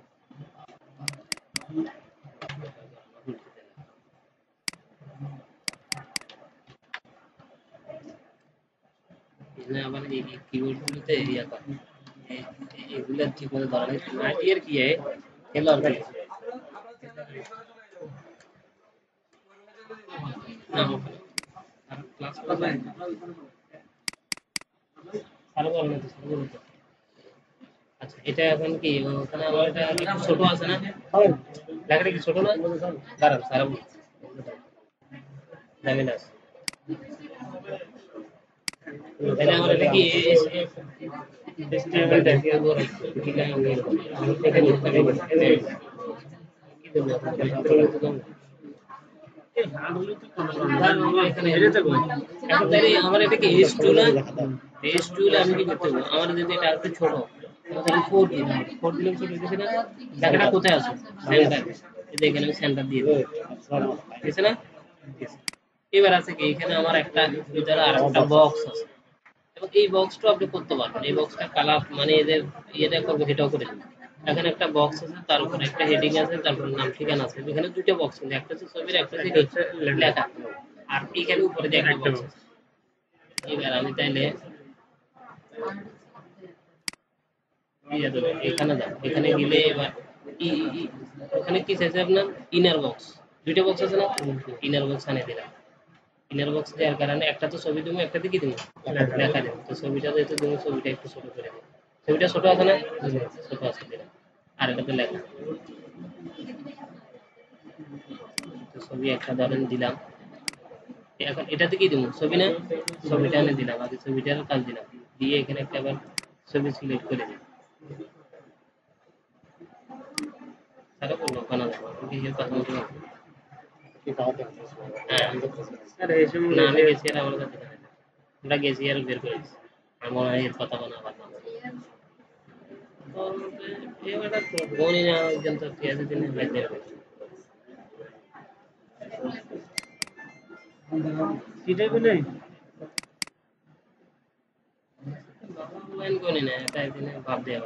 এখানে আবার এই কিবোর্ড গুলোতে ইয়া কর এগুলা ঠিক মতো ধরা নেই না এর কি है हेलो আর কি না ক্লাস ক্লাস আরো বলো না শুরু করতে আচ্ছা এটা এখন কি ওখানে আমার এটা একটু ছোট আছে না লেখাটা কি ছোট না দাঁড়ান সারা দামিন আছে তাহলে আমার এটা কি স্টেবল টাইপ এর বড় কি না আমি থেকে নিতে হবে কি দেব এখন তাহলে আমার এটা কি এস টু না এস টু হলে আমি কি করতে হবে আমার যদি এটা একটু ছোট তাহলে ফোর দিন ফোর দিলে ছোট হইতেছে না লেখাটা কোথায় আছে সেন্টার এই দেখেন আমি সেন্টার দিয়ে দেব ঠিক না এবার আছে কি এখানে আমার একটা ভিতরে আরেকটা বক্স আছে এবং এই বক্সটা আপনি করতে পারবেন এই বক্সটা কালার মানে এদের এটা করবে এটাও করে দিন এখানে একটা বক্স আছে তার উপরে একটা হেডিং আছে তারপর নাম ঠিকানা আছে এখানে দুটো বক্স আছে একটা হচ্ছে ছবির একটা হচ্ছে লেখা আর এখানে উপরে যে একটা বক্স আছে এবার আমি তাইলে ইয়া দেব এখানে দাও এখানে গেলে এবার ই ওখানে কি চাইছে আপনার ইনার বক্স দুটো বক্স আছে না ইনার বক্স আনে দিলাম ইনার বক্স দেওয়ার কারণে একটা তো ছবি দেবো একটা কি দেবো লেখা দেবো তো ছবিটা যেহেতু দেবো ছবিটা একটু ছোট করে দেবো ছবিটা ছোট আছে না ছোট আছে দিলাম আর এটাতে লেখা তো ছবি একটা ধরেন দিলাম এখন এটাতে কি দেবো ছবি না ছবিটা এনে দিলাম আগে ছবিটার কাজ দিলাম দিয়ে এখানে একটা আবার ছবি সিলেক্ট করে দিই তারা বললো বানা দেবো কি কথা বলতে না আমি গেছি আর আমার কাছে আমরা গেছি আর বের করে দিচ্ছি আর মনে হয় এর কথা বানা বানা এবারে তো বনি না একজন তো পেঁয়াজ দিনে বাইরে সেটাই বলে অনলাইন বনি না এটা দিনে ভাব দেওয়া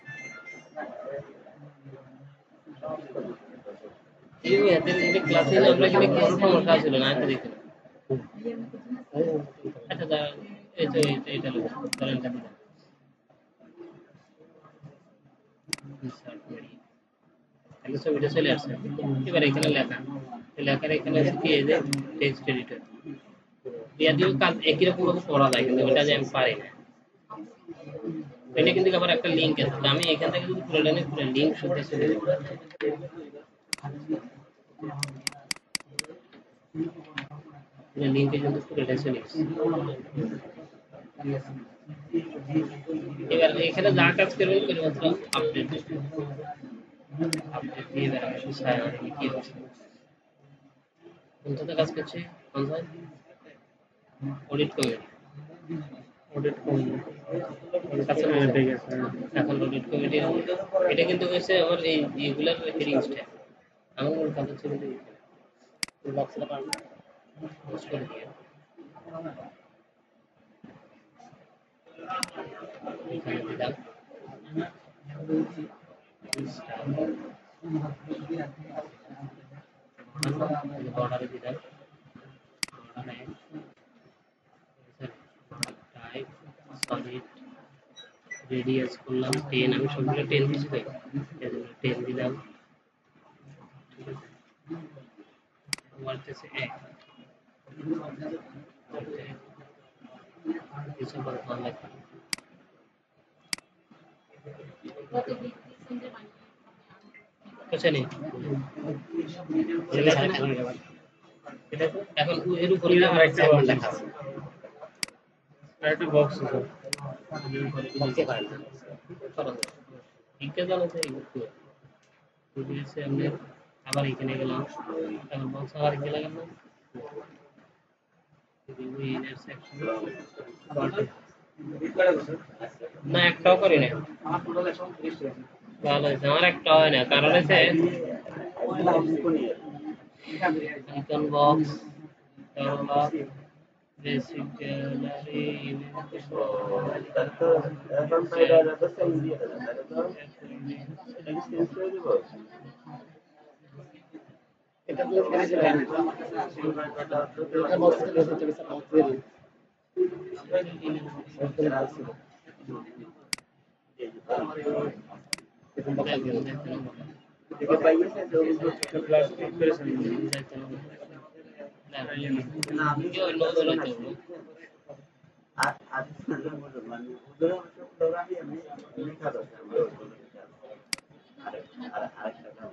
এই এদের যে ক্লাসে আমরা কিন্তু কোনো সমস্যা ছিল না এটা দেখুন আচ্ছা দা এই তো এটা লোক করেন কা দিলাম তাহলে ছবিটা চলে আসছে এবার এখানে লেখা লেখার এখানে আছে কি এই যে টেক্সট এডিটর দিয়া দিও কাজ একই রকম ভাবে পড়া যায় কিন্তু এটা যে আমি পারি না এটা কিন্তু আবার একটা লিংক আছে তো আমি এখান থেকে যদি পুরো লাইনে পুরো লিংক শুনতে চলে যাব পুরো লিংকে কিন্তু পুরোটা চলে আসছে এবার এখানে যা কাজ করবেন কেবলমাত্র আপডেট আপডেট দিয়ে বেড়াবেন সারা কি হচ্ছে কোনটাতে কাজ করছে কোন ভাই অডিট করে অডিট করে কাছে ঠিক আছে এখন অডিট কমিটি এটা কিন্তু হচ্ছে আমার এই রেগুলার হেডিংসটা আমার মূল কাজ হচ্ছে কিন্তু বক্সটা পারবো পোস্ট করে দিয়ে এখানে দিলাম বর্ডারে দিলাম টাইপ সলিড রেডিয়াস করলাম টেন আমি সবগুলো টেন দিছি তো টেন দিলাম ঠিক আছে ওয়ার্ডেসে এক কিছু বড় ভালো লাগে কোথায় নেই এখন এর উপরে আরেকটা লেখা আছে আরেকটা বক্স আছে বক্সে পারেন ঠিক আছে জানো তো একটু দিয়েছে আমরা আবার এখানে গেলাম এখন বক্স আবার এখানে গেলাম ইনার সেকশন না একটাও করি না ভালো হয়েছে আমার একটা হয় না কারণ হচ্ছে icon box develop basic gallery এটা ক্লোজ করে দিলাম এটা বক্স থেকে বের হতে গেছে বক্স দিয়ে সার্কেল বক্স এখন বক্স দিয়ে দেখে পাইয়ে তো প্লাস্টিক করে সামনে যাইতে হবে না আমি কি অন্য ধরে তো আর আর মানে ওদের সব প্রোগ্রামই আমি লেখা আছে আর আর আরেকটা কাজ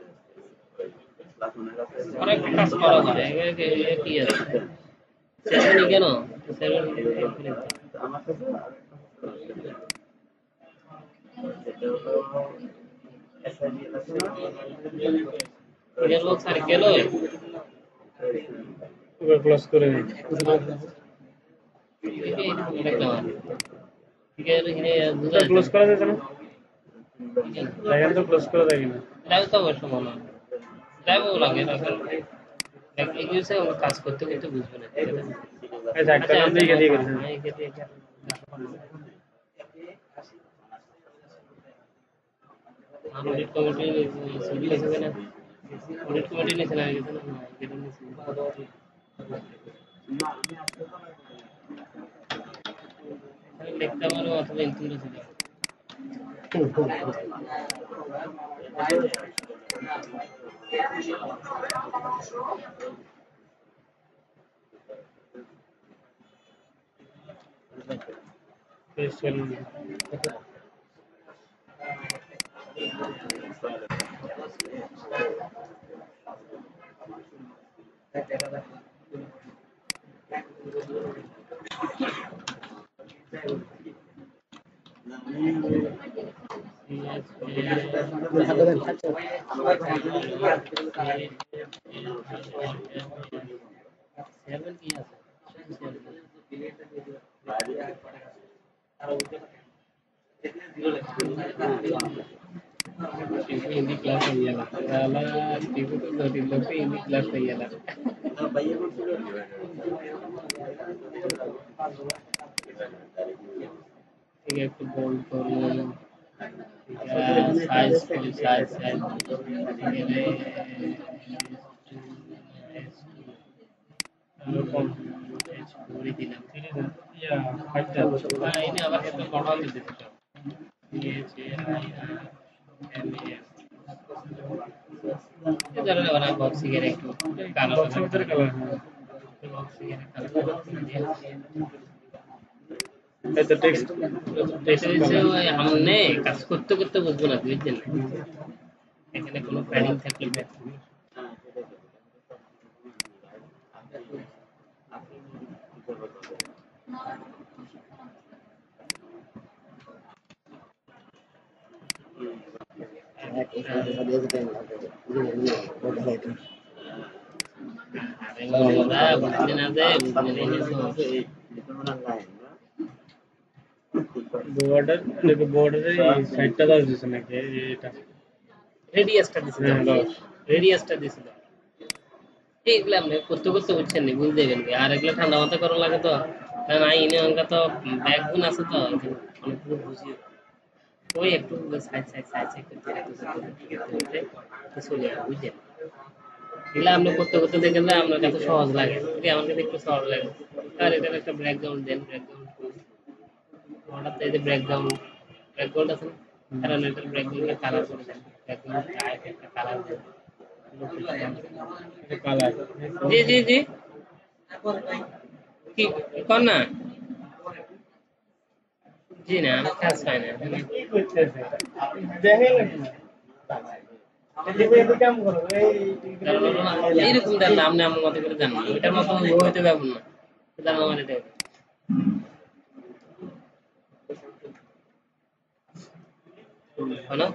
অনেক কাজ করা হয় একে কি আছে সেভেন কেন সেভেন আমার কাছে এর লোক স্যার গেল পুরো ক্লোজ করে দিই ঠিক আছে এখানে বুঝা ক্লোজ করা যাবে না লাইন তো ক্লোজ করা যায় না লাইভ তো অবশ্য মনে লাইভও লাগে না এক ইংলিশে আমরা কাজ করতে করতে বুঝবে না এই একটা নাম দিয়ে দিয়ে গেছে হ্যাঁ এই কেটে हम ऑडिट कमिटी सीडी लिखे ना ऑडिट कमिटी ने चला गया था ना केटन ने सीडी लिखता मारो अथवा इंक्लूड सीडी स्पेशल सेवन की है हिंदी क्लास है ये वाला टीवी तो दो तीन लोग हिंदी क्लास है ये वाला भैया को शुरू ठीक है तो बोल तो साइज फुल साइज साइज कौन पूरी दिन या fighter ini apa kita modal gitu ये छे आई एम एस ये जरा बना बॉक्स के एक काला बॉक्स में तेरे कलर बॉक्स के काला है तो टेक्स्ट टेक्स्ट से हमने কাজ করতে করতে বুঝবো না বুঝছেন এখানে কোনো প্যাডিং থাকলে বর্ডার দেখো বর্ডারে এই সাইডটা দাও দিছ নাকি এটা রেডিয়াসটা দিছিল রেডিয়াসটা দিছিল এইগুলা আমরা করতে করতে বুঝছেন না বুঝ দেবেন আর এগুলা ঠান্ডা মাথা করা লাগে তো না ইনি অঙ্কা তো ব্যাকগুন আছে তো অনেক কিছু বুঝিয়ে ওই একটু সাইড সাইড সাইড সাইড করতে করতে চলে যাবে বুঝছেন এগুলা আমরা করতে করতে দেখেন না আমার কাছে সহজ লাগে যদি আমার কাছে একটু সহজ লাগে আর এটার একটা ব্যাকগ্রাউন্ড দেন ব্যাকগ্রাউন্ড হঠাৎ এই যে ব্যাকগ্রাউন্ড ব্যাকগ্রাউন্ড আছে কারণ এটার ব্যাকগ্রাউন্ডে কালার করে দেন ব্যাকগ্রাউন্ড টাইপ একটা কালার দেন এটা কালার জি জি জি কি কোন না জি না আমি কাজ পাই না দেখে এইরকম দেন নাম নাম মতো করে জান এটার মতো হইতে যাবেন না জান আমার এটা হলো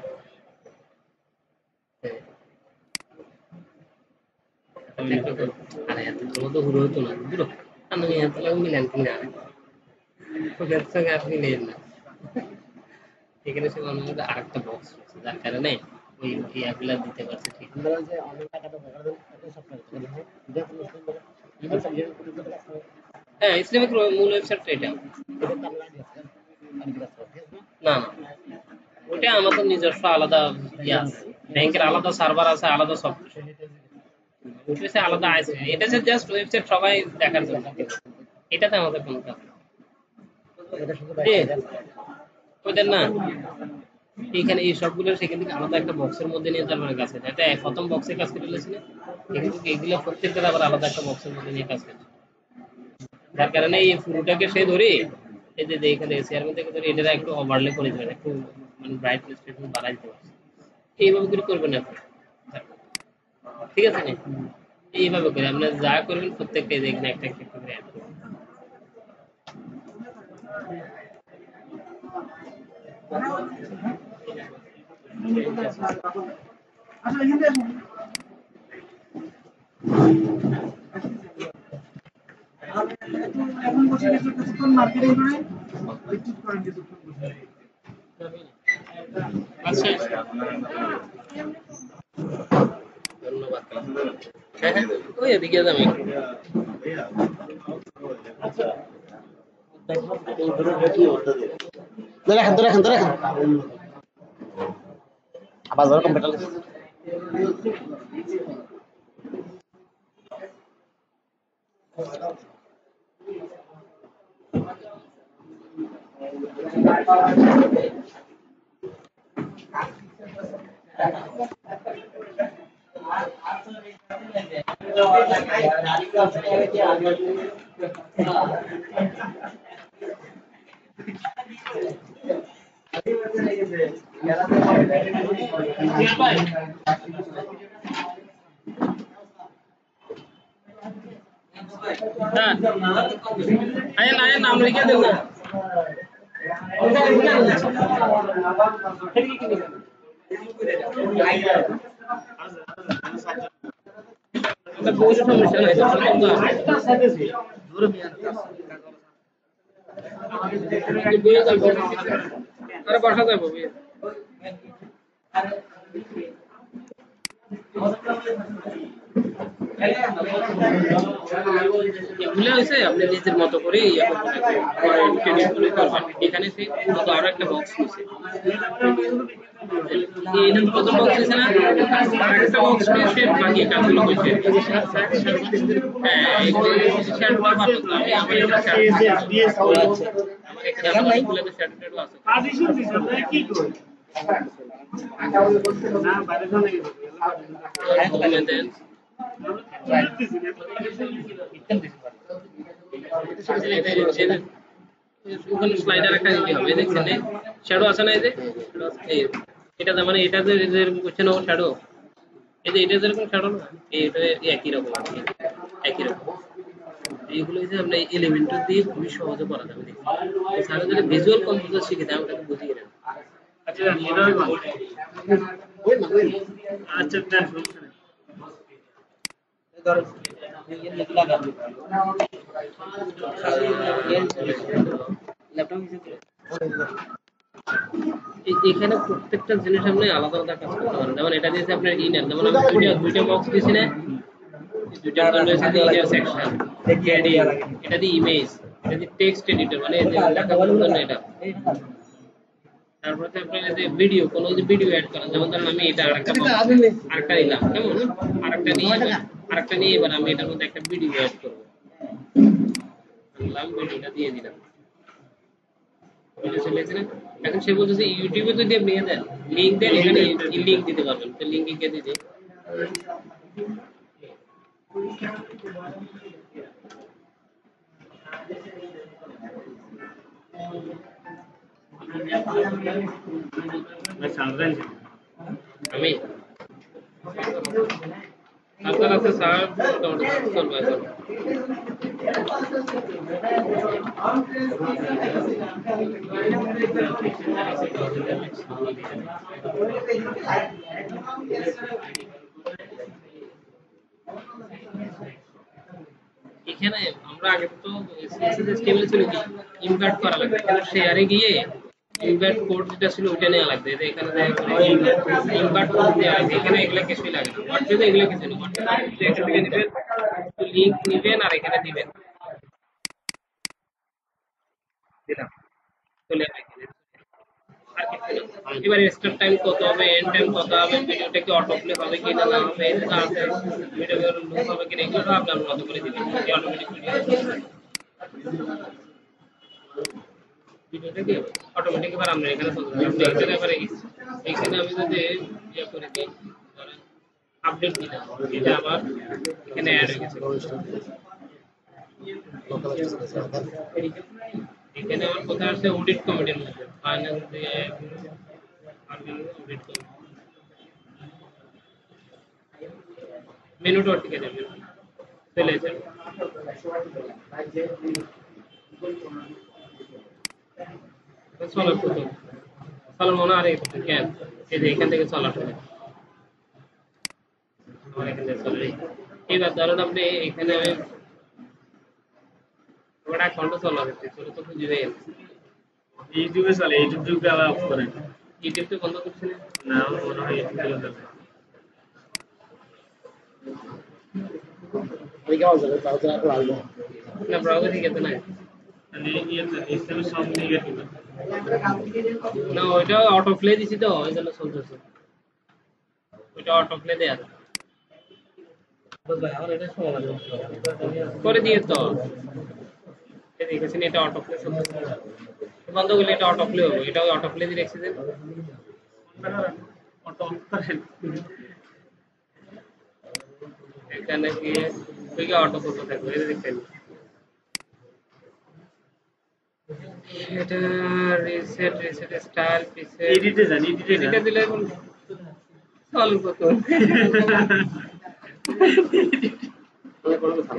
আরে এত তো হুড়ো হতো না বুঝলো আমি এত লাগে মিলান কিনা ওদের সঙ্গে আর মিলেন না এখানে সে মনে হয় আরেকটা বক্স আছে যার কারণে ওই ইয়াগুলা দিতে পারছে ঠিক আমরা যে অনেক টাকাটা বড় একটা সফটওয়্যার করে হ্যাঁ দেখুন সুন্দর এটা সাইজের করে দিতে লাগবে হ্যাঁ ইসলামিক মূল ওয়েবসাইটটা এটা এটা তার লাগে আছে আমি কি আছে না না ওটা আমাদের নিজস্ব আলাদা ইয়ে আছে ব্যাংকের আলাদা সার্ভার আছে আলাদা সফটওয়্যার ওয়েবসাইট আলাদা আছে, এটা হচ্ছে জাস্ট ওয়েবসাইট সবাই দেখার জন্য, এটাতে আমাদের কোনো কাজ নেই। এটা শুধু জি, ওদের না এখানে এই সবগুলো সেখান থেকে আলাদা একটা বক্সের মধ্যে নিয়ে তারপরে কাজ করে, এটা প্রথম বক্সে কাজ করে ফেলেছিল, কিন্তু এগুলো প্রত্যেকটা আবার আলাদা একটা বক্সের মধ্যে নিয়ে কাজ করছে, যার কারণে এই পুরোটাকে সে ধরে এই যে যে এখানে এসিআর মধ্যে ধরে এটা একটু ওভারলে করে দিবেন, একটু মানে ব্রাইটনেস একটু বাড়াই দিতে পারছে, এইভাবে করে করবেন আপনি, ঠিক আছে না? এইভাবে করে আপনি যা করবেন প্রত্যেকটা এই যে এখানে একটা একটা করে অ্যাড করবেন। এখন বসে কিছু কিছুক্ষণ মার্কেটিং করে ঠিক করেন কিছুক্ষণ বসে। আচ্ছা ধন্যবাদ। হ্যাঁ হ্যাঁ ওই এদিকে যাবে দেখেন তো দেখেন তো দেখেন আবার ধর কম্পিউটার হ্যাঁ আয়েন আয়েন নাম লিখে দেব না সমস্যা নাই আরে বসা যাবো এগুলো হয়েছে আপনি নিজের মতো করে এখানে আরো একটা বক্স নিচ্ছে প্রথম বক্স নিচ্ছে না আরেকটা বক্স নিয়ে সে বাকি কাজগুলো করছে হ্যাঁ স্লাইডার একটা দিতে হবে দেখছেন শ্যাডো আছে না এই যে এটা মানে এটা যে যেরকম করছে না শ্যাডো এই যে এটা যেরকম শ্যাডো না এটা একই রকম একই রকম এইগুলো যে আমরা এলিমেন্টর দিয়ে খুবই সহজে করা যাবে দেখুন স্যার যদি ভিজুয়াল কম্পোজার শিখে দেয় ওটাকে বুঝিয়ে নেন আচ্ছা এটা ওই না ওই আচ্ছা দেন ধর ये निकला कर ল্যাপটপ এখানে প্রত্যেকটা জিনিস আপনি আলাদা আলাদা কাজ করতে পারেন, যেমন এটা দিয়েছে আপনার ইনার, যেমন আমি দুইটা দুইটা বক্স দিয়েছি না দুইটা ইনার সেকশন এটা দিয়ে ইমেজ এটা দিয়ে টেক্সট এডিটর মানে এই যে লেখা বলার জন্য এটা, তারপরে আপনি যদি ভিডিও কোনো যদি ভিডিও অ্যাড করেন যেমন ধরুন আমি এটা আরেকটা আরেকটা নিলাম কেমন আরেকটা নিয়ে আরেকটা নিয়ে এবার আমি এটার মধ্যে একটা ভিডিও অ্যাড করব আনলাম ভিডিওটা দিয়ে দিলাম ভিডিও চলে এসেছে না এখন সে বলতেছে ইউটিউবে যদি আপনি দেন লিংক দেন এখানে লিংক দিতে পারবেন তো লিংক কে দিতে আমি আপনার কাছে স্যার মোটামুটি করবো এখানে আমরা আগে তো সিএসএস টেবিল ছিল কি ইম্পোর্ট করা লাগবে কিন্তু শেয়ারে গিয়ে ইম্পোর্ট কোড যেটা ছিল ওটা নেওয়া লাগবে এখানে ইম্পোর্ট কোড দেওয়া আছে এখানে এগুলা কিছুই লাগে না WordPress এগুলা কিছু না WordPress এখান থেকে দিবেন লিংক নেবেন আর এখানে দিবেন দিলাম চলে আসবে আর এবারে স্টার্ট টাইম কত হবে, এন্ড টাইম কত হবে, ভিডিওটা কি অটো প্লে হবে কি না না হবে, এই যে আছে ভিডিও লুপ হবে কি না, এগুলো আপনি আপনার মতো করে দিবেন। এই অটোমেটিক ভিডিও ভিডিওটা কি অটোমেটিক এবার আমরা এখানে চলতে থাকবে। এখানে এবারে এখানে আমি যদি ইয়ে করে দিই, ধরেন আপডেট দিলাম, এটা আমার এখানে অ্যাড হয়ে গেছে। এখানে আমার কোথায় আছে অডিট কমিটির মধ্যে ফাইনাল দিয়ে অডিট কমিটি মেনুটা ঠিক আছে চলে এসেছে। চলার প্রথম চলার মনে আর কেন এই যে এখান থেকে চলা শুনে আমার এখান থেকে চলে। এবার ধরেন আপনি এখানে আমি ওটা অ্যাকাউন্টে চলা হচ্ছে চলে তো বুঝবে ইউটিউবে চলে, ইউটিউব থেকে আবার অফ করেন। ইউটিউব তো বন্ধ করছেন না আমার মনে হয় ইউটিউব থেকে চলে। আমি কেমন চলে ব্রাউজার আর লাগবে না ব্রাউজার ঠিক আছে না মানে ইয়েতে ইসলামে সব নেগেটিভ না ওইটা অটো প্লে দিছি তো ওই জন্য চলতেছে, ওইটা অটো প্লে দেয়া ভাই আমার এটা সময় লাগবে করে দিয়ে তো এই দেখেছেন এটা অটো প্লে চলতেছে বন্ধ করলে এটা অটো প্লে হবে, এটা অটো প্লে দিয়ে রেখেছেন অটো অফ করেন। এখানে গিয়ে ওই অটো করতে থাকবে এই দেখেন এটা রিসেট রিসেট স্টাইল পিসে এডিটে যান, এডিটে যান। এটা দিলে সলভ কত তাহলে করব ভালো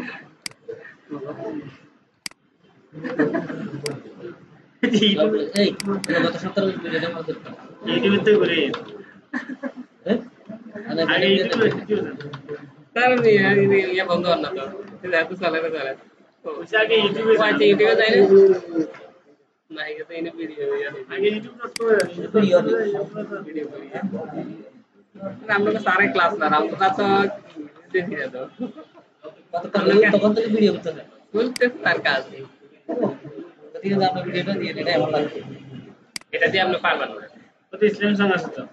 ইউটিউবে এই গত সপ্তাহে ভিডিওটা আমার দেখতে ইউটিউবে তো করে হ্যাঁ মানে আগে ইউটিউবে ইউটিউবে যান। তার নিয়ে ইয়ে বন্ধ হল না তো এটা এত চলে না চলে ওই আগে ইউটিউবে যান। আচ্ছা ইউটিউবে যাই না না এটা ইনে ভিডিও আগে ইউটিউব ডট করে যান। ভিডিও ভিডিও করি না আমরা তো সারে ক্লাস না আমরা তো দেখি না তো কতক্ষণ তখন থেকে ভিডিও করতে হয় বলতে তার কাজ ঠিক আছে আমরা ভিডিওটা দিয়ে এটা এমন লাগবে এটা দিয়ে আপনি পারবেন না তো ইসলাম সঙ্গ আছে তো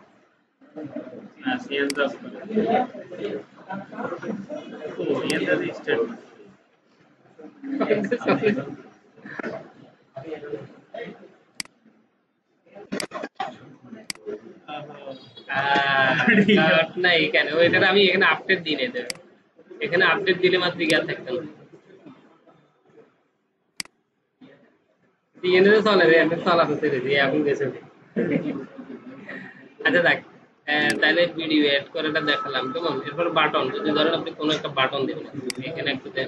না সিএন দশ করে ও সিএন দশ স্টার্ট না এখানে ওইটা আমি এখানে আপডেট দিই না, এখানে আপডেট দিলে মাত্র গিয়ে থাকতাম এনে চলে রে আমি চলা করতে দিই এখন গেছে। আচ্ছা দেখ তাহলে ভিডিও এড করাটা দেখালাম কেমন। এরপর বাটন যদি ধরেন আপনি কোনো একটা বাটন দিবেন এখানে একটু দেন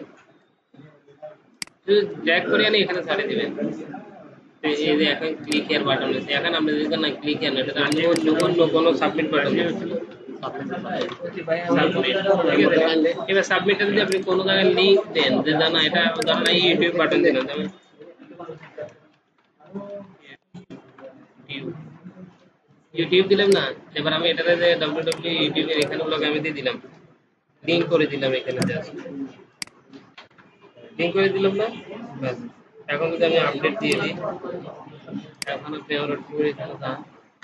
ড্র্যাগ করে আনি এখানে ছাড়িয়ে দিবেন এই যে এখন ক্লিক হিয়ার বাটন আছে এখন আমরা যদি না ক্লিক হিয়ার না এটা আমি অন্য অন্য কোনো সাবমিট বাটন দিয়েছিল এবার সাবমিটে যদি আপনি কোনো জায়গায় লিংক দেন যে জানা এটা ধরেন এই ইউটিউব বাটন দিলাম আমি ইউটিউব দিলাম না, এবার আমি এটাতে যে ডব্লিউ ডব্লিউ ইউটিউবের এখানে ব্লগে আমি দিয়ে দিলাম লিংক করে দিলাম এখানে জাস্ট লিংক করে দিলাম না ব্যাস। এখন যদি আমি আপডেট দিয়ে দিই এখন আপনি আমার এখানে যান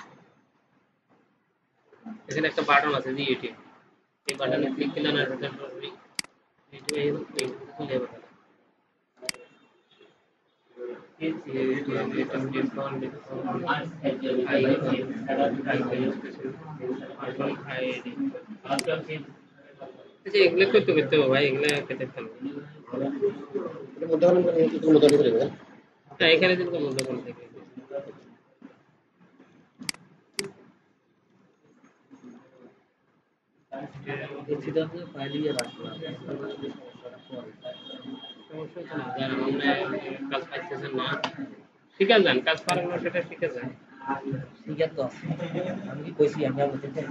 এখানে একটা বাটন আছে যে ইউটিউব এই বাটনে ক্লিক করলে না ইউটিউবে ক্লিক খুলে যাবে এগুলো করতে করতে ভাই এগুলো খেতে এখানে কিন্তু মধ্যে কোন থেকে কাজ পাইতেছেন না ঠিক আছে কাজ পারেন না সেটা ঠিক আছে ঠিক আছে তো আমি কি কইছি আমরা বলতে চাই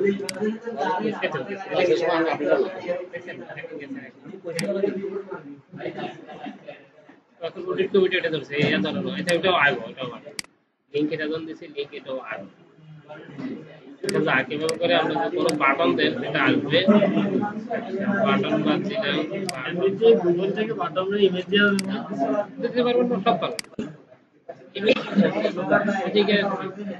এখন অডিট কমিটি এটা ধরছে এই ধরনের এটা এটাও আইবো এটাও লিংক এটা যখন দিছি লিংক এটাও আইবো এটা যা কিভাবে করে আমরা যদি কোনো বাটন দেন এটা আসবে বাটন বাদ দিলাম এমনিতে গুগল থেকে বাটনের ইমেজ দেওয়া দিতে পারবেন না সব পারবেন ঠিক আছে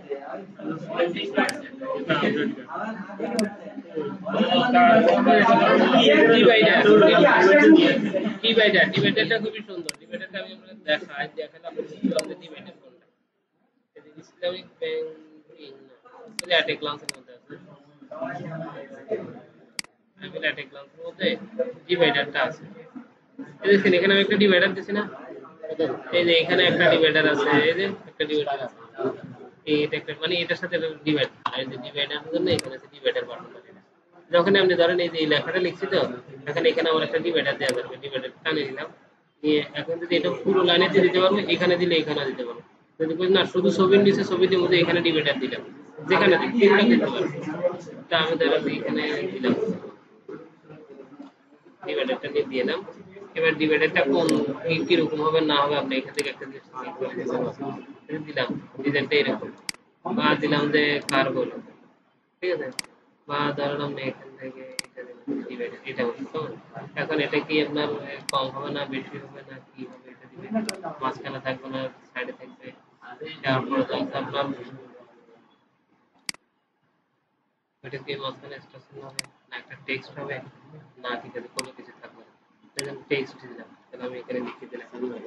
ডিভাইডার ডিভাইডার ডিভাইডারটা খুবই সুন্দর ডিভাইডারটা আমি আপনাদের দেখাই দেখালাম আমরা ডিভাইডার কোনটা এই ইসলামিক ব্যাংকিং না এটা ক্লাসের মধ্যে আছে আমি এটা ক্লাসের মধ্যে ডিভাইডারটা আছে এই দেখেন এখানে আমি একটা ডিভাইডার দিছি না এই যে এখানে একটা ডিভাইডার আছে এই যে একটা ডিভাইডার আছে এটা একটা মানে এটার সাথে ডিভাইড এই যে ডিভাইডার জন্য এখানে আছে ডিভাইডার বাটন আছে যখন আপনি ধরেন এই যে এই লেখাটা লিখছি তো এখন এখানে আমার একটা ডিভাইডার দেওয়া যাবে ডিভাইডার টানে দিলাম নিয়ে এখন যদি এটা পুরো লাইনে দিতে পারবো এখানে দিলে এখানে দিতে পারবো যদি বলি না শুধু ছবির নিচে ছবির মধ্যে এখানে ডিভাইডার দিলাম যেখানে তিনটা দিতে পারবো তা আমি ধরেন এখানে দিলাম ডিভাইডারটা দিয়ে দিলাম এবার ডিভাইডারটা কোন কি রকম হবে না হবে আপনি এখান থেকে একটা দিলাম ডিজাইনটা এরকম বা দিলাম যে কার্ভ হলো ঠিক আছে বা ধরেন আপনি এখান থেকে এটা দিলাম ডিভাইডার এটা হলো তো এখন এটা কি আপনার কম হবে না বেশি হবে না কি হবে এটা দিবেন মাঝখানে থাকবে না সাইডে থাকবে তারপরে আপনার এটা কি মাঝখানে স্ট্রাকচার হবে না একটা টেক্সট হবে না ঠিক আছে কোনো কিছু থাকবে না দেখেন টেক্সট দিলাম তাহলে আমি এখানে লিখে দিলাম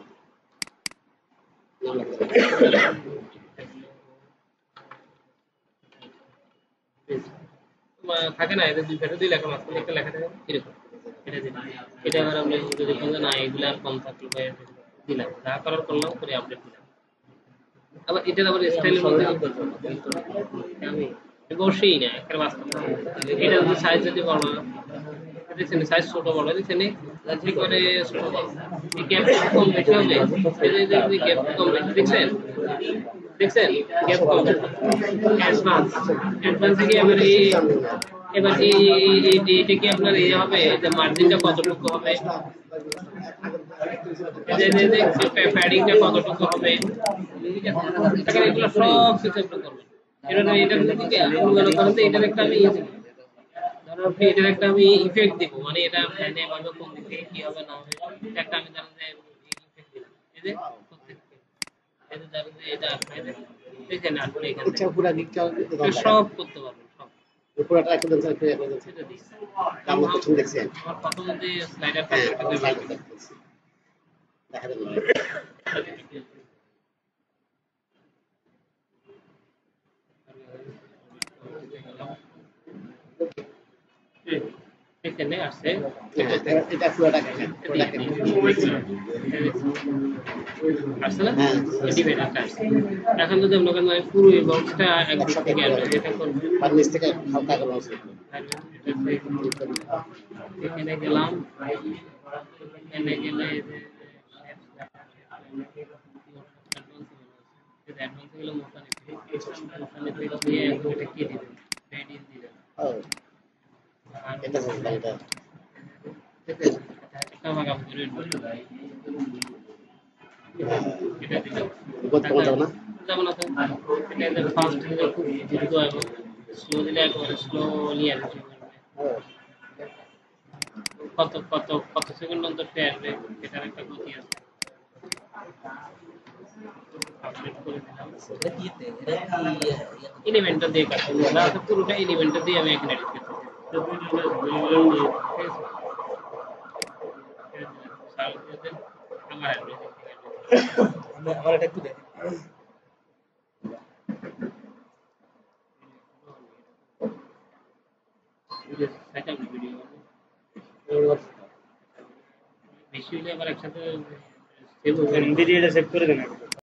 থাকে না এদের দুই পাশে দুই লেখা মাঝখানে একটা লেখা থাকে এরকম এটা দিলাম এটা আবার আমরা যদি বলবো না এগুলো আর কম থাকলো বা দিলাম যা করার করলাম করে আপডেট দিলাম আবার এটার আবার স্টাইলের মধ্যে আমি বসেই না একটা বাস্তব এটা যদি সাইজ যদি বড় দেখছেন সাইজ ছোট বড় দেখছেন ঠিক করে ছোট বড় এই গ্যাপ কম বেশি হবে এই যে এই গ্যাপ কম বেশি দেখছেন দেখছেন গ্যাপ কম অ্যাডভান্স অ্যাডভান্স থেকে এবার এই এবার এই এটা কি আপনার এই হবে যে মার্জিনটা কতটুকু হবে যে যে যে প্যাডিংটা কতটুকু হবে ঠিক আছে এগুলো সব কিছু আপনি করবেন এটা না এটা থেকে আমি মনে করেন যে এটার একটা আমি ধরো আপনি এটার একটা আমি ইফেক্ট দেব মানে এটা ফ্যানে মানে কোন দিক থেকে কি হবে না হবে একটা আমি জানেন যে ইফেক্ট দিলাম এই যে প্রত্যেকটা এই যে জানেন যে এটা আপনাদের দেখেন আপনি এখানে আচ্ছা পুরো দিকটা সব করতে পারবেন সব পুরোটা একটা দেন স্যার একটা দেন সেটা দিই কাম করতে দেখছেন আমার প্রথম যে স্লাইডারটা একটা দেব দেখা দেন এখানে আসছে এটা পুরোটা দেখেন আসছে না ডিভাইডারটা আসছে এখন যদি আমরা কেন পুরো এই বক্সটা একদিক থেকে আনবো এটা করব আর নিচ থেকে হালকা করে আছে এখানে গেলাম এখানে গেলে এই যে অ্যাডভান্স গুলো মোশন মোশন এফেক্ট দিয়ে এটা কি দিবেন রেডিয়ান দিবেন ও এটা এটা এটা মাগাম করে এটা দিলাম কত কত না যেমন আছে এটা যে ফাস্ট দিলে খুব দ্রুত হবে স্লো দিলে একবারে স্লোলি আসবে কত কত কত সেকেন্ড অন্তর আসবে এটার একটা গতি আছে আপডেট করে দিলাম এটা কি এটা কি এলিমেন্টটা দিয়ে কাজ করব না তো পুরোটা এলিমেন্টটা দিয়ে আমি এখানে এডিট করতে আমার আমার এটা একটু দেখ বেশি হলে আবার একসাথে সেভ ভিডিওটা সেভ করে দেন